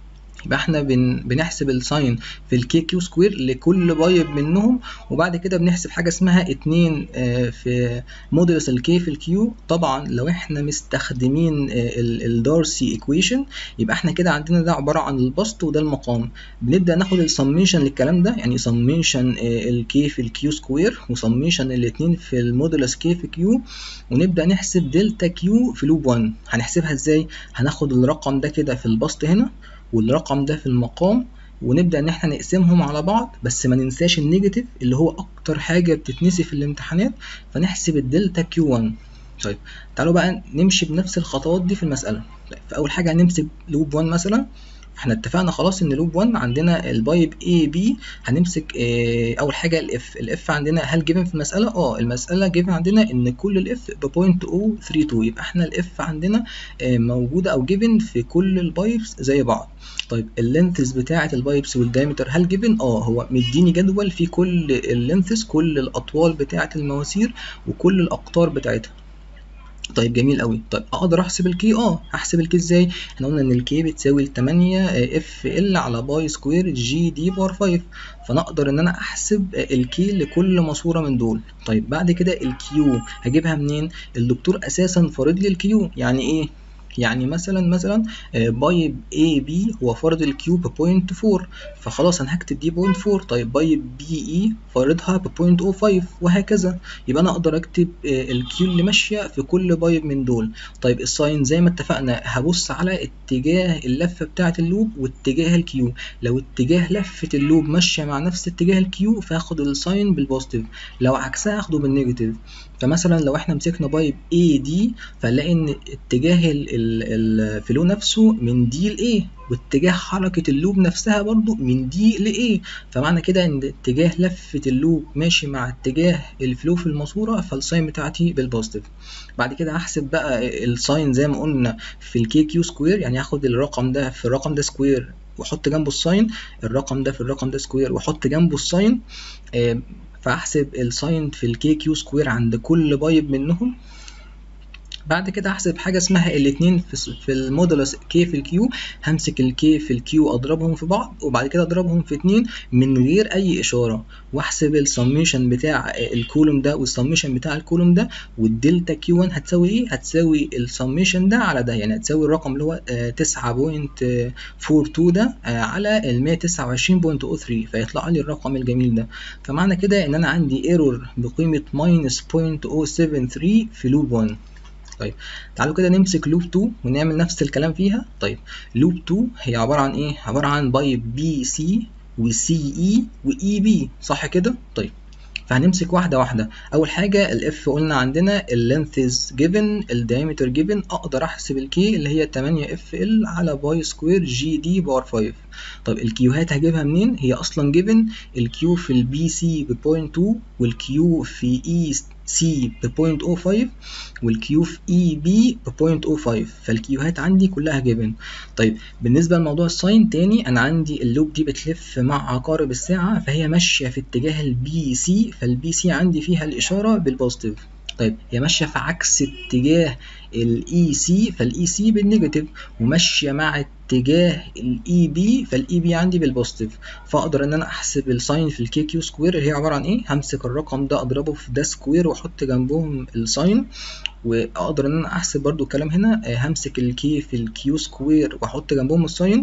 يبقى احنا بن... بنحسب الساين في الكي كيو سكوير لكل بايب منهم، وبعد كده بنحسب حاجه اسمها اتنين في مودولس الكي في الكيو. طبعا لو احنا مستخدمين الدارسي ايكويشن يبقى احنا كده عندنا ده عباره عن البسط وده المقام. بنبدا ناخد السميشن للكلام ده، يعني سميشن الكي في الكيو سكوير وسميشن الاثنين في المودولس كي في كيو، ونبدا نحسب دلتا كيو في لوب واحد. هنحسبها ازاي؟ هناخد الرقم ده كده في البسط هنا والرقم ده في المقام، ونبدا ان احنا نقسمهم على بعض، بس ما ننساش النيجاتيف اللي هو اكتر حاجه بتتنسي في الامتحانات، فنحسب الدلتا كيو واحد. طيب تعالوا بقى نمشي بنفس الخطوات دي في المساله. طيب فاول حاجه هنمسك لوب واحد مثلا. احنا اتفقنا خلاص ان لوب واحد عندنا البايب A B. هنمسك اه اول حاجه الاف. الاف عندنا هل جيفن في المساله؟ اه المساله جيفن عندنا ان كل الاف ب صفر نقطة صفر ثلاثة اتنين، يبقى احنا الاف عندنا اه موجوده او جيفن في كل البايبس زي بعض. طيب اللينثز بتاعه البايبس والدايمتر هل جيفن؟ اه هو مديني جدول فيه كل اللينثز، كل الاطوال بتاعه المواسير وكل الاقطار بتاعتها. طيب جميل قوي. طيب اقدر احسب الكي؟ اه هحسب الكي ازاي؟ احنا قلنا ان الكي بتساوي تمانية اف ال على باي سكوير جي دي باور خمسة، فانا اقدر ان انا احسب الكي لكل ماسوره من دول. طيب بعد كده الكيو هجيبها منين؟ الدكتور اساسا فارض لي الكيو. يعني ايه؟ يعني مثلا مثلا بايب اي بي هو فرض الكيو ب صفر نقطة أربعة، فخلاص انا هكتب دي صفر نقطة أربعة. طيب بايب بي اي فارضها ب صفر نقطة صفر خمسة وهكذا. يبقى انا اقدر اكتب الكيو اللي ماشيه في كل بايب من دول. طيب الساين زي ما اتفقنا هبص على اتجاه اللفه بتاعه اللوب واتجاه الكيو. لو اتجاه لفه اللوب ماشيه مع نفس اتجاه الكيو فهاخد الساين بالبوزيتيف، لو عكسها هاخده بالنيجاتيف. فمثلا لو احنا مسكنا بايب اي دي فنلاقي ان اتجاه الفلو نفسه من دي ل A، واتجاه حركة اللوب نفسها برضو من دي ل A، فمعنى كده ان اتجاه لفة اللوب ماشي مع اتجاه الفلو في الماسورة، فالساين بتاعتي بالبوزيتيف. بعد كده هحسب بقى الساين زي ما قلنا في الكي كيو سكوير، يعني هاخد الرقم ده في الرقم ده سكوير واحط جنبه الساين، الرقم ده في الرقم ده سكوير واحط جنبه الساين. آه فاحسب الساين في الكي كيو سكوير عند كل بايب منهم. بعد كده هحسب حاجه اسمها الاثنين في, في المودولس كي في الكيو. همسك الكي في الكيو اضربهم في بعض وبعد كده اضربهم في اتنين من غير اي اشاره، واحسب السميشن بتاع الكولوم ده والسميشن بتاع الكولوم ده، والدلتا كيو واحد هتساوي ايه؟ هتساوي السميشن ده على ده، يعني هتساوي الرقم اللي هو تسعة نقطة أربعة اتنين ده على ال مية وتسعة وعشرين نقطة صفر ثلاثة، فيطلع لي الرقم الجميل ده. فمعنى كده ان انا عندي ايرور بقيمه ماينس صفر نقطة صفر سبعة تلاتة في لوب واحد. طيب تعالوا كده نمسك لوب اتنين ونعمل نفس الكلام فيها. طيب لوب اتنين هي عباره عن ايه؟ عباره عن بايب بي سي وسي اي واي بي، صح كده؟ طيب فهنمسك واحده واحده. اول حاجه الاف قلنا عندنا اللينث جيفن، الدايمتر جيفن، اقدر احسب الكي اللي هي تمانية اف ال على باي سكوير جي دي باور خمسة. طب الكيوهات هجيبها منين؟ هي اصلا جيفن الكيو في البي سي ب صفر نقطة اتنين والكيو في اي سي ب صفر نقطة صفر خمسة والكيو في اي بي ب صفر نقطة صفر خمسة، فالكيوهات عندي كلها جيفن. طيب بالنسبه لموضوع الساين تاني، انا عندي اللوب دي بتلف مع عقارب الساعه فهي ماشيه في اتجاه البي سي، فالبي سي عندي فيها الاشاره بالبوزيتيف. طيب هي ماشيه في عكس اتجاه الاي سي فالاي سي بالنيجاتيف، وماشيه مع اتجاه الاي بي فالاي بي عندي بالبوزيتيف. فاقدر ان انا احسب الساين في الكي كيو سكوير اللي هي عباره عن ايه؟ همسك الرقم ده اضربه في ده سكوير واحط جنبهم الساين، واقدر ان انا احسب برضو الكلام هنا. همسك الكي في الكيو سكوير واحط جنبهم الساين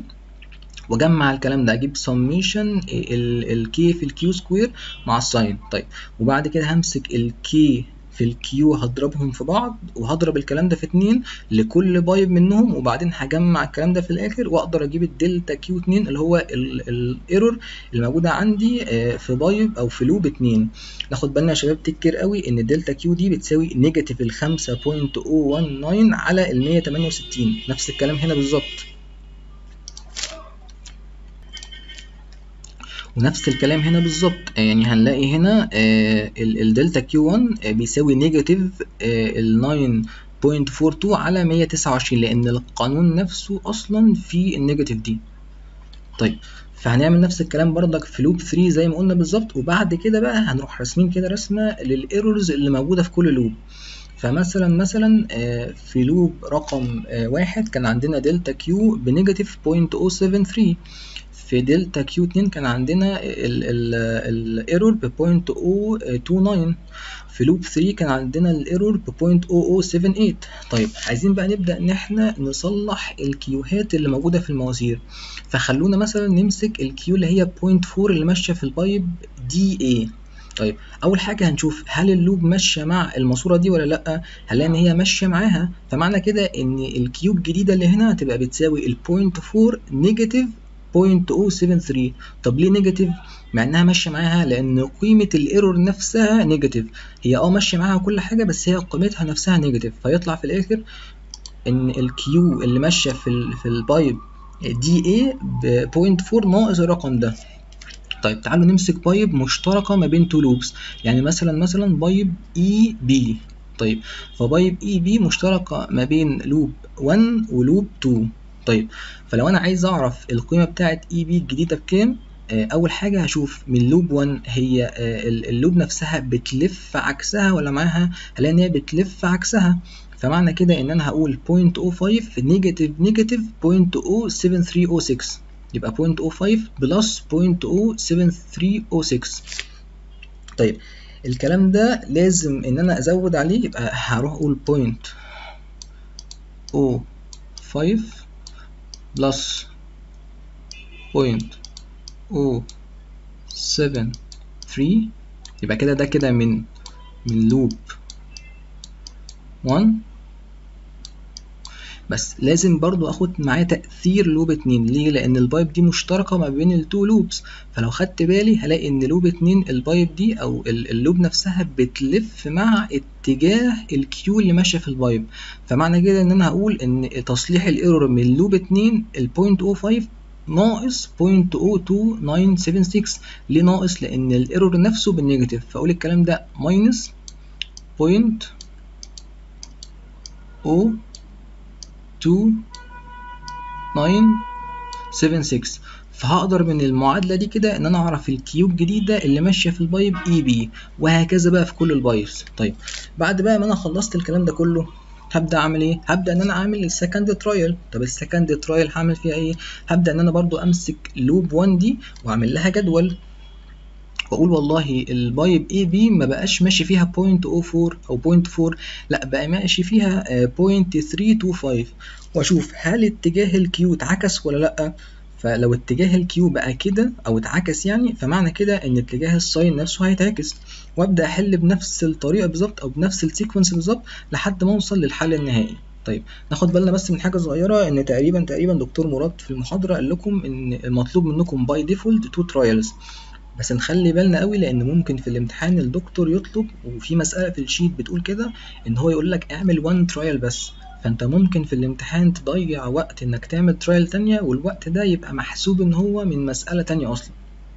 واجمع الكلام ده اجيب سميشن الكي في الكيو سكوير مع الساين. طيب وبعد كده همسك الكي في الكيو هضربهم في بعض وهضرب الكلام ده في اتنين لكل بايب منهم، وبعدين هجمع الكلام ده في الاخر واقدر اجيب الدلتا كيو اتنين اللي هو الايرور اللي موجوده عندي في بايب او في لوب اتنين. ناخد بالنا يا شباب تكتير قوي ان الدلتا كيو دي بتساوي نيجاتيف ال خمسة نقطة صفر واحد تسعة على ال مية وتمانية وستين، نفس الكلام هنا بالظبط. ونفس الكلام هنا بالظبط، يعني هنلاقي هنا الدلتا كيو واحد بيساوي نيجاتيف ال تسعة نقطة أربعة اتنين على مية وتسعة وعشرين، لان القانون نفسه اصلا في النيجاتيف دي. طيب فهنعمل نفس الكلام بردك في لوب تلاتة زي ما قلنا بالظبط، وبعد كده بقى هنروح راسمين كده رسمه للايرورز اللي موجوده في كل لوب. فمثلا مثلا في لوب رقم واحد كان عندنا دلتا كيو بنيجاتيف صفر فاصلة صفر سبعة ثلاثة، في دلتا كيو اتنين كان عندنا الايرور ب صفر فاصلة صفر اتنين تسعة، في لوب ثلاثة كان عندنا الايرور ب صفر فاصلة صفر سبعة تمانية. طيب عايزين بقى نبدا ان احنا نصلح الكيوهات اللي موجوده في المواسير، فخلونا مثلا نمسك الكيو اللي هي صفر فاصلة أربعة اللي ماشيه في البايب دي اي. طيب اول حاجه هنشوف هل اللوب ماشيه مع الماسوره دي ولا لا، هنلاقي ان هي ماشيه معاها، فمعنى كده ان الكيو الجديده اللي هنا هتبقى بتساوي ال صفر فاصلة أربعة نيجاتيف صفر فاصلة صفر سبعة تلاتة. طب ليه نيجاتيف؟ مع انها ماشيه معاها لان قيمه الايرور نفسها نيجاتيف، هي اه ماشيه معاها كل حاجه بس هي قيمتها نفسها نيجاتيف، فيطلع في الاخر ان الكيو اللي ماشيه في ال في البايب دي اي ب صفر فاصلة أربعة ناقص الرقم ده. طيب تعالوا نمسك بايب مشتركه ما بين تو لوبس، يعني مثلا مثلا بايب اي بي. طيب فبايب اي بي مشتركه ما بين لوب واحد ولوب اتنين. طيب فلو انا عايز اعرف القيمه بتاعه اي بي الجديده بكام، اول حاجه هشوف من لوب واحد هي اللوب نفسها بتلف عكسها ولا معاها، هلاقي ان هي بتلف عكسها، فمعنى كده ان انا هقول صفر فاصلة صفر خمسة نيجاتيف نيجاتيف صفر فاصلة سبعة تلاتة صفر ستة، يبقى صفر فاصلة صفر خمسة بلس صفر فاصلة سبعة تلاتة صفر ستة. طيب الكلام ده لازم ان انا ازود عليه، يبقى هروح اقول صفر فاصلة خمسة بلس صفر فاصلة سبعة تلاتة، يبقى كده ده كده من من لوب واحد، بس لازم برضو اخد معاه تأثير لوب اتنين. ليه؟ لان البايب دي مشتركة ما بين التو لوبس، فلو خدت بالي هلاقي ان لوب اتنين البايب دي او اللوب نفسها بتلف مع اتجاه الكيو اللي ماشية في البايب، فمعنى كده ان انا هقول ان تصليح الايرور من لوب اتنين ال صفر فاصلة خمسة ناقص صفر فاصلة اتنين تسعة سبعة ستة. ليه ناقص؟ لان الايرور نفسه بالنيجاتيف، فاقول الكلام ده ماينس صفر فاصلة اتنين تسعة سبعة ستة. فهقدر من المعادلة دي كده ان انا اعرف الكيو الجديدة اللي ماشية في البايب اي بي، وهكذا بقى في كل البايبس. طيب بعد بقى ما انا خلصت الكلام ده كله هبدا اعمل ايه؟ هبدا ان انا اعمل السكند ترايل. طب السكند ترايل هعمل فيها ايه؟ هبدا ان انا برضو امسك لوب واحد دي واعمل لها جدول، واقول والله البايب اي بي ما بقاش ماشي فيها صفر فاصلة صفر او صفر فاصلة أربعة، لا بقى ماشي فيها صفر فاصلة تلاتة اتنين خمسة، واشوف هل اتجاه الكيو اتعكس ولا لا. فلو اتجاه الكيو بقى كده او اتعكس يعني، فمعنى كده ان اتجاه الساين نفسه هيتعكس، وابدا احل بنفس الطريقه بالظبط او بنفس السيكونس بالظبط لحد ما اوصل للحل النهائي. طيب ناخد بالنا بس من حاجه صغيره، ان تقريبا تقريبا دكتور مراد في المحاضره قال لكم ان المطلوب منكم باي ديفولت تو ترايلز، بس نخلي بالنا قوي لان ممكن في الامتحان الدكتور يطلب، وفي مسألة في الشيت بتقول كده ان هو يقول لك اعمل وان ترايل بس، فانت ممكن في الامتحان تضيع وقت انك تعمل ترايل تانية، والوقت ده يبقى محسوب ان هو من مسألة تانية اصلا.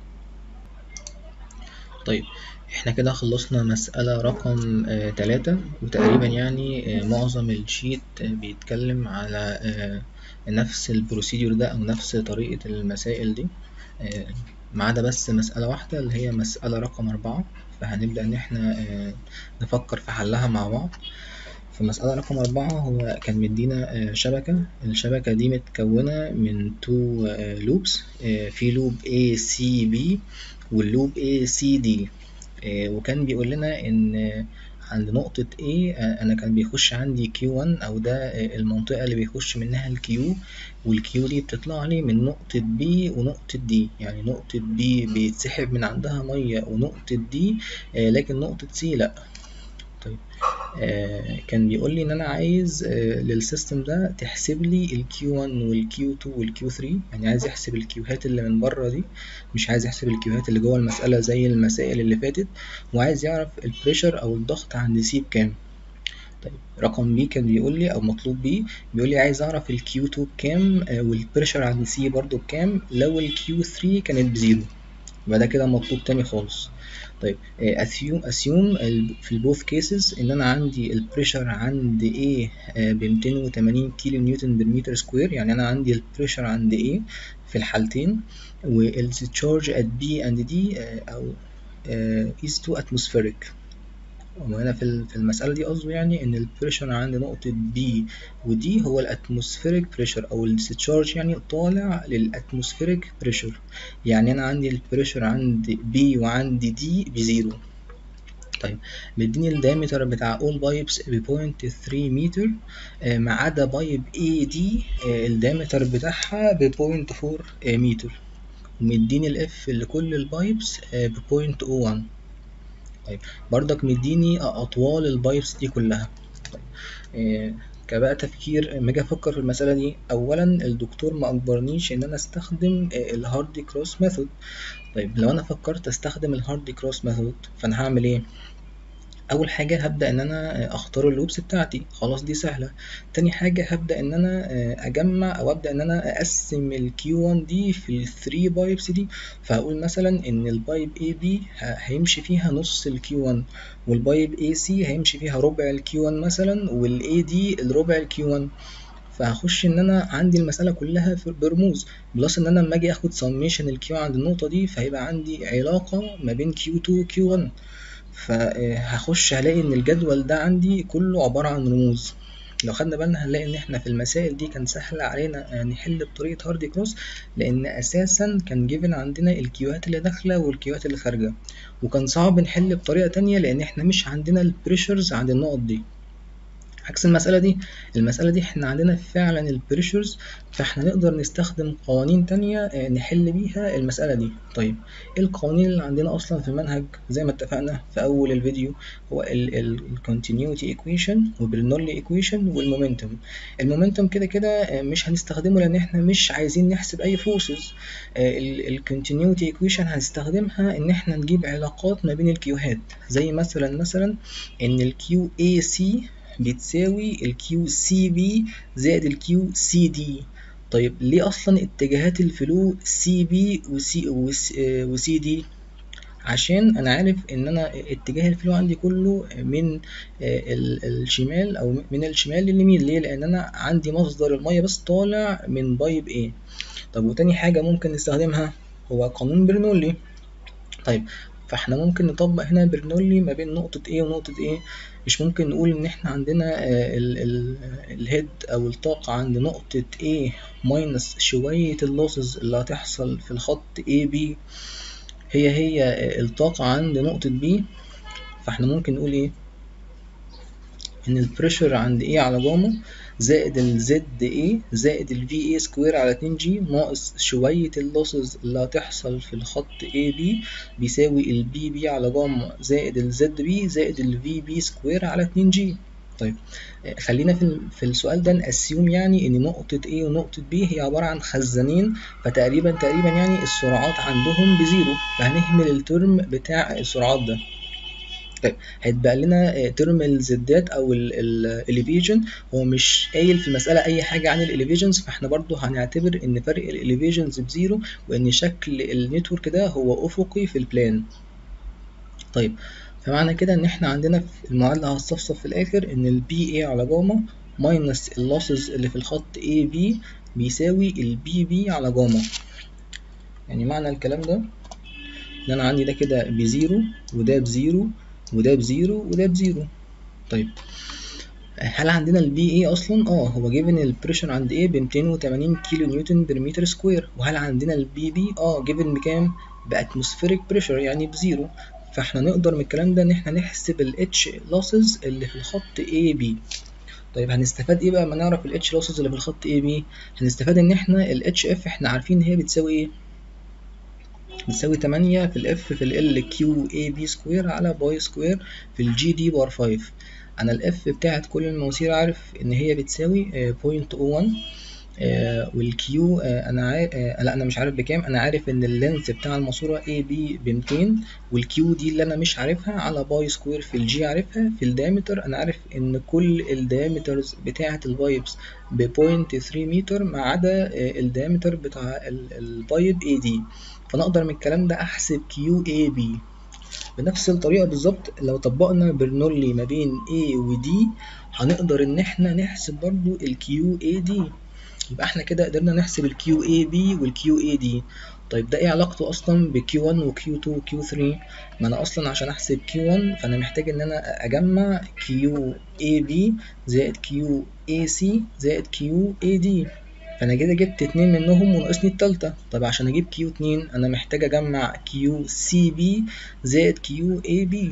طيب احنا كده خلصنا مسألة رقم آه تلاتة، وتقريبا يعني آه معظم الشيت آه بيتكلم على آه نفس البروسيدور ده او نفس طريقة المسائل دي، آه ما عدا بس مسألة واحدة اللي هي مسألة رقم أربعة، فهنبدأ إن احنا آه نفكر في حلها مع بعض. في مسألة رقم أربعة هو كان مدينا آه شبكة، الشبكة دي متكونة من تو لوبس، في لوب A C B واللوب A C D، وكان بيقول لنا ان عند نقطة A انا كان بيخش عندي كيو واحد او ده المنطقة اللي بيخش منها الكيو، والكيو دي بتطلع لي من نقطة B ونقطة D، يعني نقطة B بيتسحب من عندها مية ونقطة D لكن نقطة C لا. طيب آه كان بيقول لي ان انا عايز آه للسيستم ده تحسب لي الكيو واحد والكيو اتنين والكيو تلاتة، يعني عايز يحسب الكيوهات اللي من بره دي، مش عايز يحسب الكيوهات اللي جوه المسألة زي المسائل اللي فاتت، وعايز يعرف البريشر او الضغط عند سي بكام. طيب رقم بي كان بيقول لي او مطلوب بي بيقول لي عايز اعرف الكيو اتنين بكام آه والبريشر عند سي برضو بكام لو الكيو تلاتة كانت بزيرو، يبقى ده كده مطلوب تاني خالص. طيب اسيوم اسيوم في البوث كيسز ان انا عندي البريشر عند A ب ميتين وتمانين كيلو نيوتن بالمتر سكوير، يعني انا عندي البريشر عند A في الحالتين، والتشارج at B and D او is to atmospheric. وهنا في في المسألة دي قصده يعني إن البريشر عند نقطة B ودي هو الاتموسفيريك بريشر أو الديسشارج، يعني طالع للاتموسفيريك بريشر. يعني أنا عندي البريشر عند B وعند D بزيرو. طيب مديني الدايمتر بتاع all pipes ب بوينت ثري متر ما عدا بايب A دي الدايمتر بتاعها ب بوينت فور متر، ومديني الاف لكل البايبس ب بوينت او وان. طيب بردك مديني اطوال البايبس دي كلها. طيب إيه كبقى تفكير لما اجي افكر في المساله دي، اولا الدكتور ما اجبرنيش ان انا استخدم الهاردي كروس ميثود. طيب لو انا فكرت استخدم الهاردي كروس ميثود فانا هعمل ايه؟ اول حاجه هبدا ان انا اختار اللوبس بتاعتي، خلاص دي سهله. تاني حاجه هبدا ان انا اجمع او ابدا ان انا اقسم الكيو وان دي في الثري بايبس دي. فهقول مثلا ان البايب اي بي هيمشي فيها نص الكيو وان، والبايب اي سي هيمشي فيها ربع الكيو وان مثلا، والاي دي الربع الكيو وان. فهخش ان انا عندي المساله كلها برموز، بلس ان انا لما اجي اخد سميشن الكيو عند النقطه دي فهيبقى عندي علاقه ما بين كيو تو وكيو وان. فهخش هلاقي ان الجدول ده عندي كله عبارة عن رموز. لو خدنا بالنا هنلاقي ان احنا في المسائل دي كان سهل علينا نحل بطريقة هاردي كروس، لان اساسا كان جيفن عندنا الكيوهات اللي داخلة والكيوهات اللي خارجة، وكان صعب نحل بطريقة تانية لان احنا مش عندنا البريشرز عند النقط دي. عكس المسألة دي، المسألة دي احنا عندنا فعلا البريشرز، فاحنا نقدر نستخدم قوانين تانية نحل بيها المسألة دي. طيب ايه القوانين اللي عندنا اصلا في المنهج؟ زي ما اتفقنا في اول الفيديو، هو الكونتينيوتي ايكويشن وبرنولي ايكويشن والمومنتوم. المومنتوم كده كده مش هنستخدمه لان احنا مش عايزين نحسب اي فورسز. الكونتينيوتي ايكويشن هنستخدمها ان احنا نجيب علاقات ما بين الكيوهات، زي مثلا مثلا ان الكيو اي سي بتساوي الكيو سي بي زائد الكيو سي دي. طيب ليه اصلا اتجاهات الفلو سي بي وسي وسي دي؟ عشان انا عارف ان انا اتجاه الفلو عندي كله من الشمال او من الشمال لليمين. ليه؟ لان انا عندي مصدر الميه بس طالع من بايب ايه. طب وتاني حاجه ممكن نستخدمها هو قانون برنولي. طيب فاحنا ممكن نطبق هنا برنولي ما بين نقطة A ونقطة A. مش ممكن نقول ان احنا عندنا الهيد او الطاقة عند نقطة A ماينس شوية اللوسز اللي هتحصل في الخط A B هي هي الطاقة عند نقطة B. فاحنا ممكن نقول ايه؟ ان البريشر عند A على جاما زائد ال زد ايه زائد ال في ايه سكوير على اتنين جي ناقص شوية اللوسز اللي هتحصل في الخط اي بي بيساوي ال بي بي على جاما زائد ال زد بي زائد ال في بي سكوير على اتنين جي. طيب خلينا في في السؤال ده نأسيوم يعني ان نقطة A ونقطة B هي عبارة عن خزانين، فتقريبا تقريبا يعني السرعات عندهم بزيرو، فهنهمل الترم بتاع السرعات ده. طيب هيتبقى لنا ترم الزدات او الاليفيشن، هو مش قايل في المساله اي حاجه عن الاليفيشنز، فاحنا برضو هنعتبر ان فرق الاليفيشنز بزيرو وان شكل النتورك ده هو افقي في البلان. طيب فمعنى كده ان احنا عندنا في المعادله هتصفصف في الاخر ان البي اي على جاما ماينس اللوسز اللي في الخط اي بي بيساوي البي بي على جاما. يعني معنى الكلام ده ان انا عندي ده كده بزيرو وده بزيرو وده بزيرو وده بزيرو. طيب هل عندنا البي اي اصلا؟ اه هو جيفن البريشر عند ايه ب ميتين وتمانين كيلو نيوتن بر متر سكوير. وهل عندنا البي بي؟ اه جيفن بكام؟ باتموسفيريك بريشر يعني بزيرو. فاحنا نقدر من الكلام ده ان احنا نحسب الاتش لوسز اللي في الخط اي بي. طيب هنستفاد ايه بقى لما نعرف الاتش لوسز اللي في الخط اي بي؟ هنستفاد ان احنا الاتش اف احنا عارفين هي بتساوي ايه؟ بتساوي تمانية في الاف في ال كيو اي بي سكوير على باي سكوير في الجي دي بار خمسة. انا الاف بتاعت كل المواسير عارف ان هي بتساوي بوينت او وان، والكيو انا عارف لا انا مش عارف بكام. انا عارف ان اللينث بتاع الماسوره اي بي ب ميتين، والكيو دي اللي انا مش عارفها على باي سكوير في الجي عارفها. في الدايمتر انا عارف ان كل الدايمترز بتاعه البايبس ب بوينت ثري متر ما عدا الدايمتر بتاع البايب اي دي. فانا اقدر من الكلام ده احسب كيو اي بي بنفس الطريقه بالظبط. لو طبقنا برنولي ما بين A و D هنقدر ان احنا نحسب برضو ال كيو اي دي. يبقى احنا كده قدرنا نحسب ال كيو اي بي وال كيو اي دي. طيب ده ايه علاقته اصلا ب كيو واحد و كيو اتنين و كيو تلاتة؟ ما انا اصلا عشان احسب كيو واحد فانا محتاج ان انا اجمع كيو اي بي زائد كيو اي سي زائد كيو اي دي، فانا كده جبت اتنين منهم وناقصني التالتة. طب عشان اجيب كيو اتنين انا محتاج اجمع كيو سي بي زائد كيو اي بي.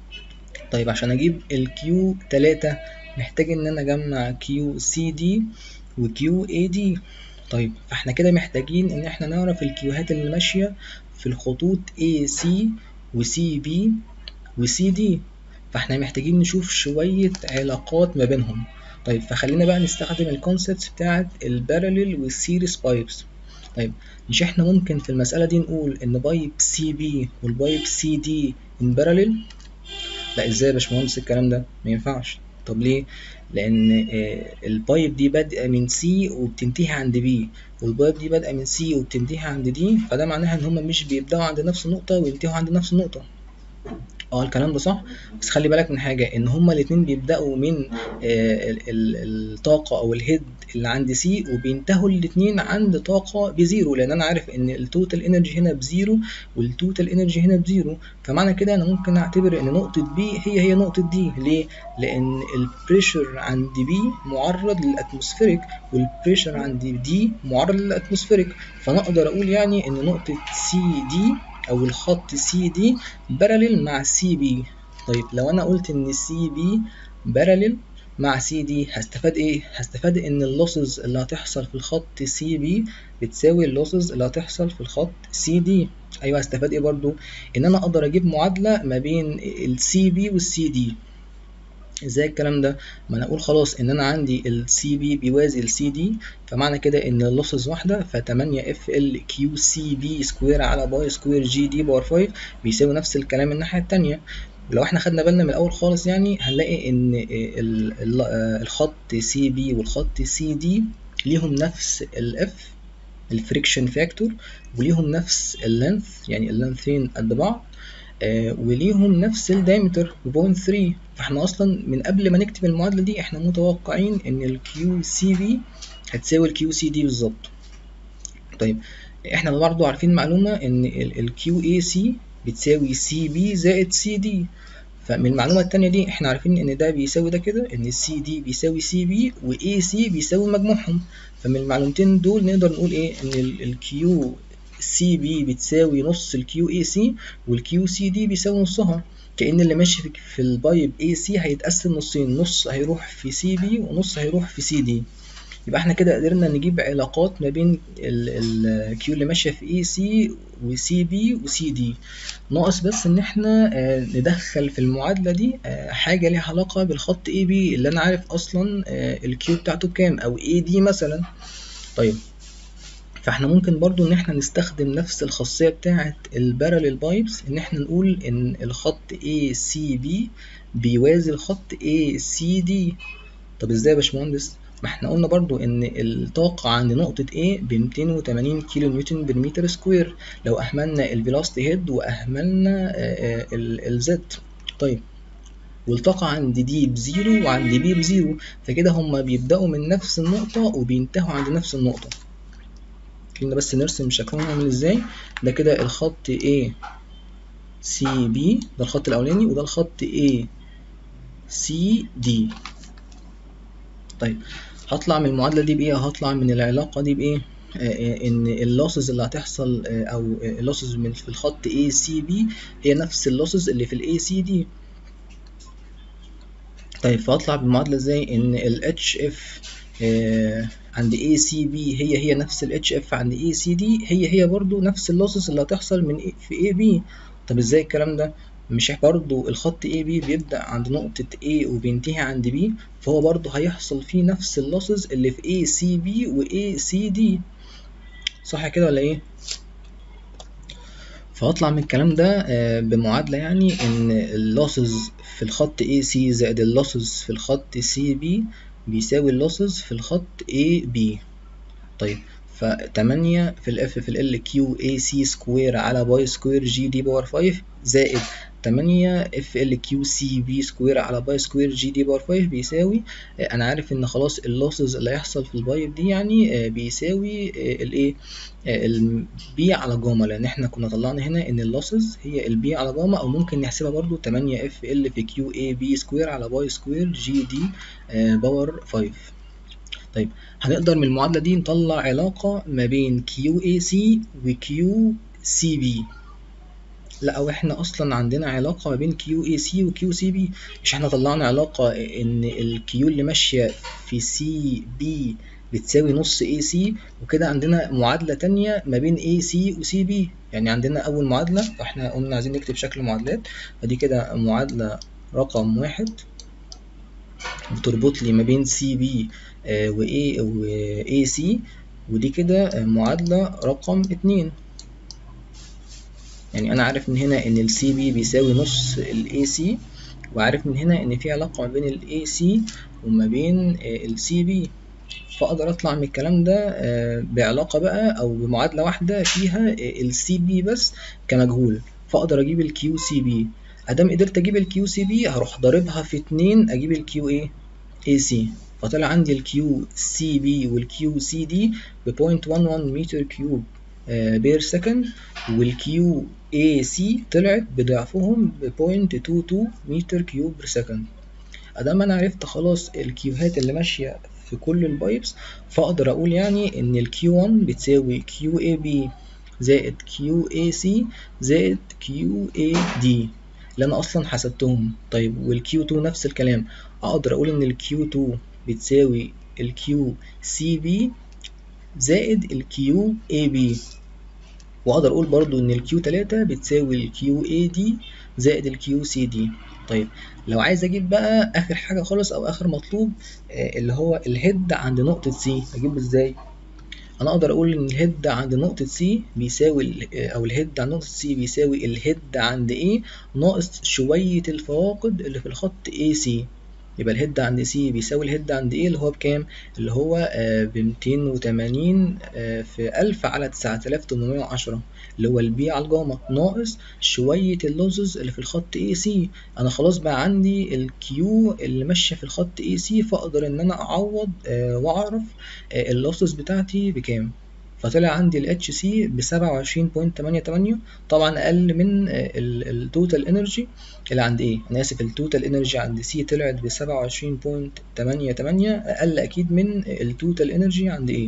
طيب عشان اجيب الكيو تلاتة محتاج ان انا اجمع كيو سي دي وكيو اي دي. طيب فاحنا كده محتاجين ان احنا نعرف الكيوهات اللي ماشية في الخطوط اي سي وسي بي وسي دي، فاحنا محتاجين نشوف شوية علاقات ما بينهم. طيب فخلينا بقى نستخدم الكونسبتس بتاعت الباراليل والسيريس بايبس. طيب مش احنا ممكن في المسألة دي نقول ان بايب سي بي والبايب سي دي ان باراليل؟ لا ازاي يا باشمهندس الكلام ده؟ ما ينفعش. طب ليه؟ لان البايب دي بادئه من سي وبتنتهي عند بي، والبايب دي بادئه من سي وبتنتهي عند دي، فده معناها ان هما مش بيبداوا عند نفس النقطه وينتهوا عند نفس النقطه. اه الكلام ده صح، بس خلي بالك من حاجه، ان هما الاتنين بيبداوا من آه الطاقه او الهيد اللي عند سي وبينتهوا الاتنين عند طاقه بزيرو، لان انا عارف ان التوتال انرجي هنا بزيرو والتوتال انرجي هنا بزيرو، فمعنى كده انا ممكن اعتبر ان نقطه بي هي هي نقطه دي. ليه؟ لان البريشر عند بي معرض للاتموسفيريك والبريشر عند دي معرض للاتموسفيريك، فانا اقدر اقول يعني ان نقطه سي دي او الخط سي دي باراليل مع سي بي. طيب لو انا قلت ان سي بي باراليل مع سي دي هستفاد ايه؟ هستفاد ان اللوسز اللي هتحصل في الخط سي بي بتساوي اللوسز اللي هتحصل في الخط سي دي. ايوه هستفاد ايه برضو؟ ان انا اقدر اجيب معادله ما بين السي بي والسي دي. ازاي الكلام ده؟ ما انا اقول خلاص ان انا عندي السي بي بيوازي السي دي، فمعنى كده ان اللوسز واحده، ف تمانية اف ال كيو سي بي سكوير على باي سكوير جي دي باور خمسة بيساوي نفس الكلام الناحيه الثانيه. ولو احنا خدنا بالنا من الاول خالص يعني هنلاقي ان الخط سي بي والخط سي دي ليهم نفس الاف الفريكشن فاكتور، وليهم نفس اللينث يعني اللينثين قد بعض، آه وليهم نفس الدايمتر بوينت ثري، فاحنا اصلا من قبل ما نكتب المعادله دي احنا متوقعين ان الكيو سي بي هتساوي الكيو سي دي بالظبط. طيب احنا برضو عارفين معلومه ان الكيو اي سي بتساوي سي بي زائد سي دي، فمن المعلومه الثانيه دي احنا عارفين ان ده بيساوي ده كده، ان السي دي بيساوي سي بي واي سي بيساوي مجموعهم، فمن المعلومتين دول نقدر نقول ايه؟ ان الكيو سي بي بتساوي نص الكيو اي سي والكيو سي دي بيساوي نصها، كأن اللي ماشي في البايب اي سي هيتقسم نصين، نص هيروح في سي بي ونص هيروح في سي دي. يبقى احنا كده قدرنا نجيب علاقات ما بين الكيو اللي ماشيه في اي سي وسي بي وسي دي. ناقص بس ان احنا ندخل في المعادله دي حاجه ليها علاقه بالخط اي بي اللي انا عارف اصلا الكيو بتاعته بكام، او اي دي مثلا. طيب فاحنا ممكن برضو ان احنا نستخدم نفس الخاصيه بتاعه الباراليل بايبس، ان احنا نقول ان الخط اي سي بي بيوازي الخط اي سي دي. طب ازاي يا باشمهندس؟ ما احنا قلنا برضو ان الطاقة عند نقطة A ب ميتين وتمانين كيلو نيوتن بالمتر سكوير لو اهملنا الفيلوسيتي هيد واهملنا الزد. طيب والطاقة عند دي بزيرو وعند بي بزيرو، فكده هما بيبدأوا من نفس النقطة وبينتهوا عند نفس النقطة. خلينا بس نرسم شكلهم عامل ازاي. ده كده الخط A C B، ده الخط الأولاني، وده الخط A C D. طيب هطلع من المعادلة دي بإيه؟ هطلع من العلاقة دي بإيه؟ آه إن اللوسز اللي هتحصل آه أو اللوسز من في الخط A C B هي نفس اللوسز اللي في ال A C D. طيب فهطلع بالمعادلة إزاي؟ إن ال H F آه عند A C B هي هي نفس ال H F عند A C D، هي هي برضو نفس اللوسز اللي هتحصل من في A B. طب إزاي الكلام ده؟ مش برضو الخط اي بي بيبدأ عند نقطة A وبينتهي عند B، فهو برضو هيحصل فيه نفس اللوسز اللي في A C B و A C D، صح كده ولا ايه؟ فهطلع من الكلام ده بمعادلة يعني ان اللوسز في الخط A C زائد اللوسز في الخط C B بيساوي اللوسز في الخط A B. طيب فتمانية في الاف في ال كيو اي سي سكوير على باي سكوير جي دي باور خمسة زائد تمانية اف ال كيو سي بي سكوير على باي سكوير جي دي باور خمسة بيساوي، انا عارف ان خلاص اللوسز اللي هيحصل في البايب دي يعني بيساوي الايه البي على جاما، لان احنا كنا طلعنا هنا ان اللوسز هي البي على جاما، او ممكن نحسبها برضو تمانية اف ال في كيو اي بي سكوير على باي سكوير جي دي باور خمسة. طيب هنقدر من المعادلة دي نطلع علاقة ما بين كيو اي سي وكيو سي بي. لا، او احنا اصلا عندنا علاقة ما بين كيو اي سي وكيو سي بي. مش احنا طلعنا علاقة ان الكيو اللي ماشية في سي بي بتساوي نص اي سي، وكده عندنا معادلة تانية ما بين اي سي وسي بي. يعني عندنا اول معادلة، واحنا قلنا عايزين نكتب شكل معادلات، فدي كده معادلة رقم واحد بتربط لي ما بين سي بي واي واي سي، ودي كده معادلة رقم اتنين. يعني انا عارف من هنا ان السي بي بيساوي نص الاي سي، وعارف من هنا ان في علاقة ما بين الاي سي وما بين السي بي، فاقدر اطلع من الكلام ده بعلاقة بقى او بمعادلة واحدة فيها السي بي بس كمجهول، فاقدر اجيب الكيو سي بي. ادام قدرت اجيب الكيو سي بي هروح ضاربها في اتنين اجيب الكيو ايه اي سي، فطلع عندي الكيو سي بي والكيو سي دي ب صفر فاصلة واحد واحد متر كيوب بير سكند، والكيو اي سي طلعت بضعفهم ب صفر فاصلة اتنين اتنين متر كيوب بير سكند. ادام انا عرفت خلاص الكيوهات اللي ماشيه في كل البايبس، فاقدر اقول يعني ان الكيو واحد بتساوي كيو اي بي زائد كيو اي سي زائد كيو اي دي اللي انا اصلا حسبتهم. طيب والكيو اتنين نفس الكلام، اقدر اقول ان الكيو اتنين بتساوي الكيو سي بي زائد الكيو اي بي، واقدر اقول برضو ان الكيو تلاتة بتساوي الكيو اي دي زائد الكيو سي دي. طيب لو عايز اجيب بقى اخر حاجه خالص او اخر مطلوب اللي هو الهيد عند نقطه سي، اجيبه ازاي؟ انا اقدر اقول ان الهيد عند نقطه سي بيساوي او الهيد عند نقطه سي بيساوي الهيد عند ايه ناقص شويه الفواقد اللي في الخط اي سي. يبقى الهيد عند سي بيساوي الهيد عند ايه اللي هو بكام؟ اللي هو ب ميتين وتمانين في ألف على تسعة آلاف وتمنمية وعشرة، اللي هو البي على الجاما ناقص شويه اللوزز اللي في الخط اي سي. انا خلاص بقى عندي الكيو اللي ماشيه في الخط اي سي، فاقدر ان انا اعوض واعرف اللوسز بتاعتي بكام. فطلع عندي ال اتش سي ب سبعة وعشرين فاصلة تمانية تمانية، طبعا اقل من التوتال انرجي اللي عند ايه انا اسف التوتال انرجي عند سي طلعت ب سبعة وعشرين فاصلة تمانية تمانية، اقل اكيد من التوتال انرجي عند ايه.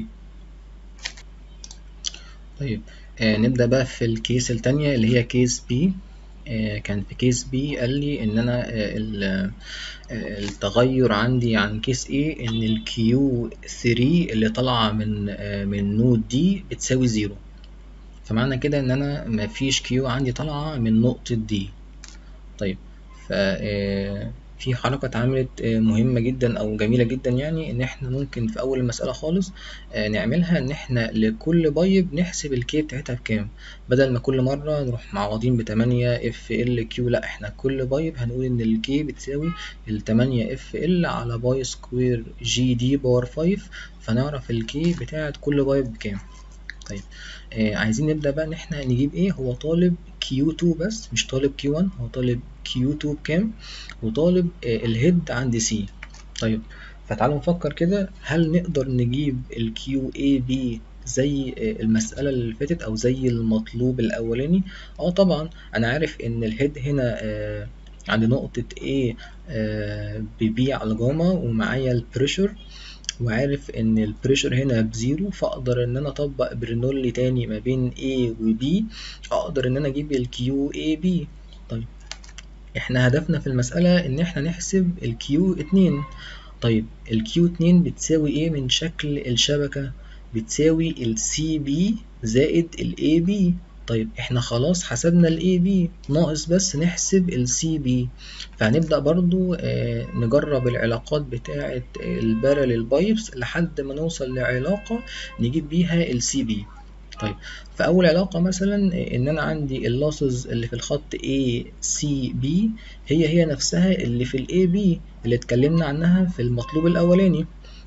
طيب آه نبدا بقى في الكيس الثانيه اللي هي كيس بي. آه كان في كيس بي قال لي ان انا آه التغير عندي عن كيس ايه ان الكيو تلاتة اللي طالعه من آه من نود دي بتساوي زيرو، فمعنى كده ان انا مفيش كيو عندي طالعه من نقطه دي. طيب ف في حركة اتعملت مهمة جدا او جميلة جدا، يعني ان احنا ممكن في اول المسألة خالص نعملها ان احنا لكل بايب نحسب الكي بتاعتها بكام، بدل ما كل مرة نروح معوضين بتمانية اف ال كيو. لا، احنا كل بايب هنقول ان الكي بتساوي التمانية اف ال على باي سكوير جي دي باور خمسة، فنعرف الكي بتاعت كل بايب بكام. طيب آه عايزين نبدأ بقى ان احنا نجيب ايه. هو طالب كيو اتنين بس، مش طالب كيو واحد، هو طالب كيو اتنين بكام وطالب آه الهيد عند سي. طيب فتعالوا نفكر كده، هل نقدر نجيب الكيو اي بي زي آه المسألة اللي فاتت او زي المطلوب الاولاني؟ اه طبعا، انا عارف ان الهيد هنا آه عند نقطة A آه ببي على جاما، ومعايا البريشر، وعارف ان البريشر هنا بزيرو، فاقدر ان انا اطبق برنولي تاني ما بين A و B، اقدر ان انا اجيب الكيو اي بي. طيب احنا هدفنا في المسألة ان احنا نحسب الكيو اتنين. طيب الكيو اتنين بتساوي ايه من شكل الشبكة؟ بتساوي السي بي زائد الاي بي. طيب احنا خلاص حسبنا الاي بي، ناقص بس نحسب السي بي. فهنبدأ برضو آه نجرب العلاقات بتاعة الباراليل بايبس لحد ما نوصل لعلاقة نجيب بيها السي بي. طيب فأول علاقة مثلا إن أنا عندي اللوسز اللي في الخط A C B هي هي نفسها اللي في ال A B اللي اتكلمنا عنها في المطلوب الأولاني.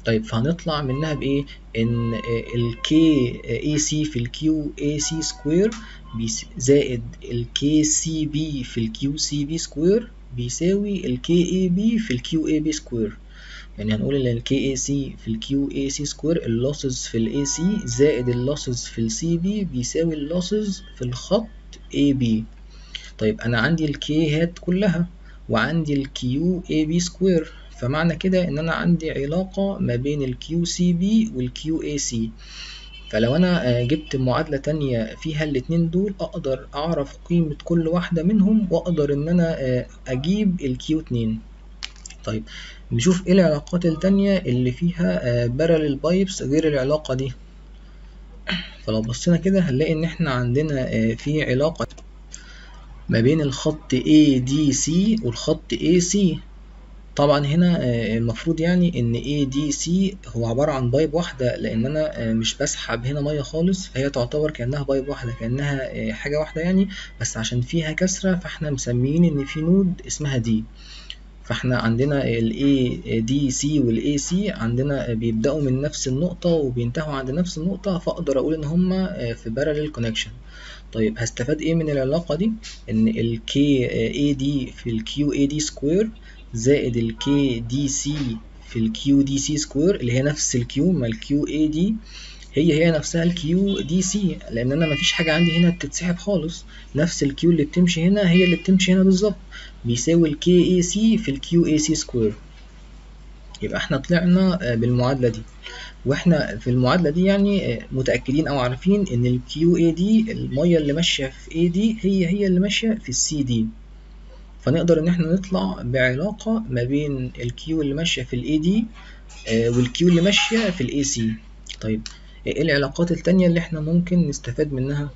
طيب فهنطلع منها بايه؟ ان الكي اي سي في الكيو اي سي سكوير زائد الكي سي بي في الكيو سي بي سكوير بيساوي الكي اي بي في الكيو اي بي سكوير. يعني هنقول ان الكي اي سي في الكيو اي سي سكوير اللوسز في الاي سي زائد اللوسز في السي بي بيساوي اللوسز في الخط اي بي. طيب انا عندي الكي هات كلها وعندي الكيو اي بي سكوير، فمعنى كده ان انا عندي علاقة ما بين الكيو سي بي والكيو اي سي. فلو انا جبت معادلة تانية فيها الاتنين دول اقدر اعرف قيمة كل واحدة منهم واقدر ان انا اجيب الكيو اتنين. طيب نشوف ايه العلاقات التانية اللي فيها باراليل بايبس غير العلاقة دي. فلو بصينا كده هنلاقي ان احنا عندنا في علاقة ما بين الخط إيه دي سي والخط إيه سي. طبعا هنا المفروض يعني ان إيه دي سي هو عبارة عن بايب واحدة، لان انا مش بسحب هنا مية خالص، فهي تعتبر كأنها بايب واحدة، كأنها حاجة واحدة يعني، بس عشان فيها كسرة فاحنا مسميين ان في نود اسمها دي. فاحنا عندنا ال إيه دي سي وال إيه سي عندنا بيبدأوا من نفس النقطة وبينتهوا عند نفس النقطة، فاقدر اقول ان هما في parallel connection. طيب هستفاد ايه من العلاقة دي؟ ان ال كي إيه دي في ال كيو إيه دي سكوير زائد ال كي دي سي في ال كيو دي سي سكوير، اللي هي نفس ال Q، ما ال كيو إيه دي هي هي نفسها ال كيو دي سي، لان انا مفيش حاجة عندي هنا بتتسحب خالص، نفس ال Q اللي بتمشي هنا هي اللي بتمشي هنا بالظبط، بيساوي ال كي إيه سي في ال كيو إيه سي سكوير. يبقى احنا طلعنا بالمعادلة دي، واحنا في المعادلة دي يعني متأكدين او عارفين ان ال كيو إيه دي المية اللي ماشية في إيه دي هي هي اللي ماشية في السي دي، فنقدر ان احنا نطلع بعلاقة ما بين ال Q اللي ماشية في ال إيه دي وال Q اللي ماشية في ال إيه سي. طيب ايه العلاقات التانية اللي احنا ممكن نستفاد منها؟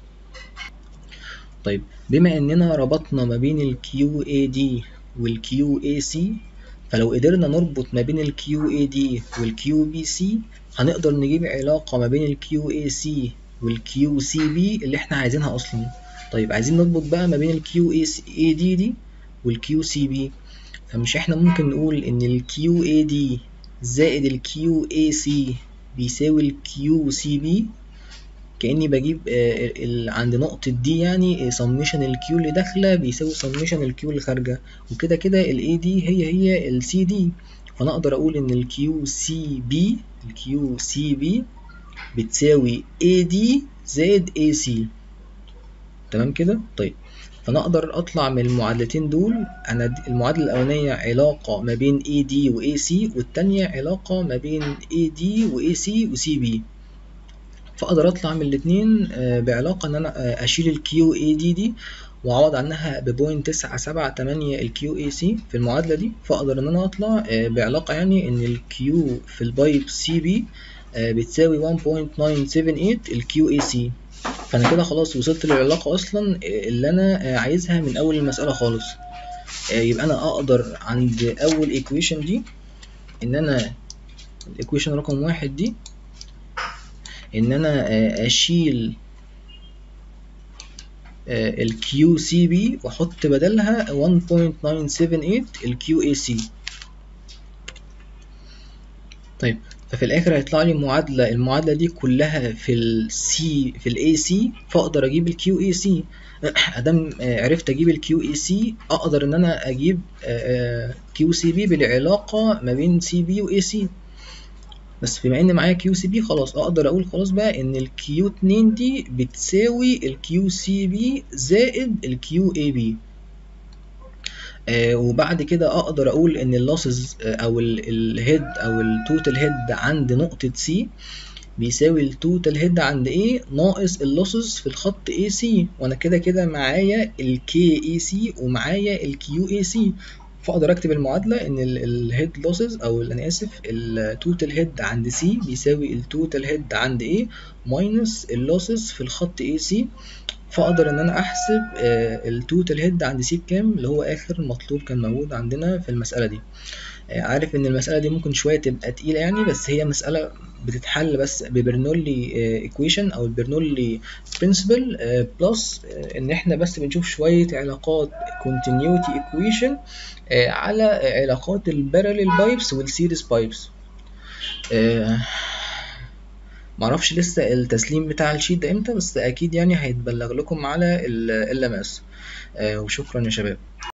طيب بما اننا ربطنا ما بين ال كيو إيه دي وال كيو إيه سي، فلو قدرنا نربط ما بين ال كيو إيه دي وال كيو بي سي هنقدر نجيب علاقة ما بين ال كيو إيه سي وال كيو سي بي اللي احنا عايزينها اصلا. طيب عايزين نربط بقى ما بين ال كيو إيه دي دي وال كيو سي بي، فمش احنا ممكن نقول ان ال كيو إيه دي زائد ال كيو إيه سي بيساوي ال كيو سي بي، كأني بجيب عند نقطة دي يعني سميشن الكيو اللي داخلة بيساوي سميشن الكيو اللي خارجة، وكده كده ال إيه دي هي هي ال سي دي، فأنا أقدر أقول إن ال كيو سي بي ال كيو سي بي بتساوي إيه دي زائد إيه سي. تمام كده؟ طيب فأنا أقدر أطلع من المعادلتين دول، أنا المعادلة الأولانية علاقة ما بين إيه دي و إيه سي، والتانية علاقة ما بين إيه دي و إيه سي و سي بي، فاقدر اطلع من الاثنين بعلاقه ان انا اشيل الكيو اي دي دي واعوض عنها ببوينت تسعة سبعة تمانية الكيو اي سي في المعادله دي، فاقدر ان انا اطلع بعلاقه يعني ان الكيو في البايب سي بي بتساوي واحد فاصلة تسعة سبعة تمانية الكيو اي سي. فانا كده خلاص وصلت للعلاقه اصلا اللي انا عايزها من اول المساله خالص. يبقى انا اقدر عند اول ايكويشن دي ان انا الايكويشن رقم واحد دي ان انا اشيل ال كيو سي بي واحط بدلها واحد فاصلة تسعة سبعة تمانية ال كيو إيه سي. طيب ففي الاخر هيطلع لي معادله، المعادله دي كلها في السي في الاي سي، فاقدر اجيب الكيو اي سي. ادام عرفت اجيب الكيو اي سي اقدر ان انا اجيب كيو سي بي بالعلاقه ما بين سي بي واي سي. بس بما ان معايا كيو سي بي خلاص اقدر اقول خلاص بقى ان الكيو اتنين دي بتساوي الكيو سي بي زائد الكيو اي بي. آه وبعد كده اقدر اقول ان اللوسز آه او الهيد او التوتال هيد عند نقطة سي بيساوي التوتال هيد عند ايه ناقص اللوسز في الخط اي سي، وانا كده كده معايا الكي اي سي ومعايا الكيو اي سي، فاقدر اكتب المعادله ان الهيد لوسز او انا اسف التوتال هيد عند سي بيساوي التوتال هيد عند ايه ماينس اللوسز في الخط اي سي، فاقدر ان انا احسب التوتال هيد عند سي بكام اللي هو اخر مطلوب كان موجود عندنا في المساله دي. عارف ان المساله دي ممكن شويه تبقى تقيله يعني، بس هي مساله بتتحل بس ببرنولي ايكويشن او البرنولي برنسبل بلس ان احنا بس بنشوف شويه علاقات كونتينيوتي ايكويشن على علاقات الباراليل بايبس والسيريز بايبس. آه، معرفش لسه التسليم بتاع الشيت ده امتى، بس اكيد يعني هيتبلغ لكم على ال ام اس. وشكرا يا شباب.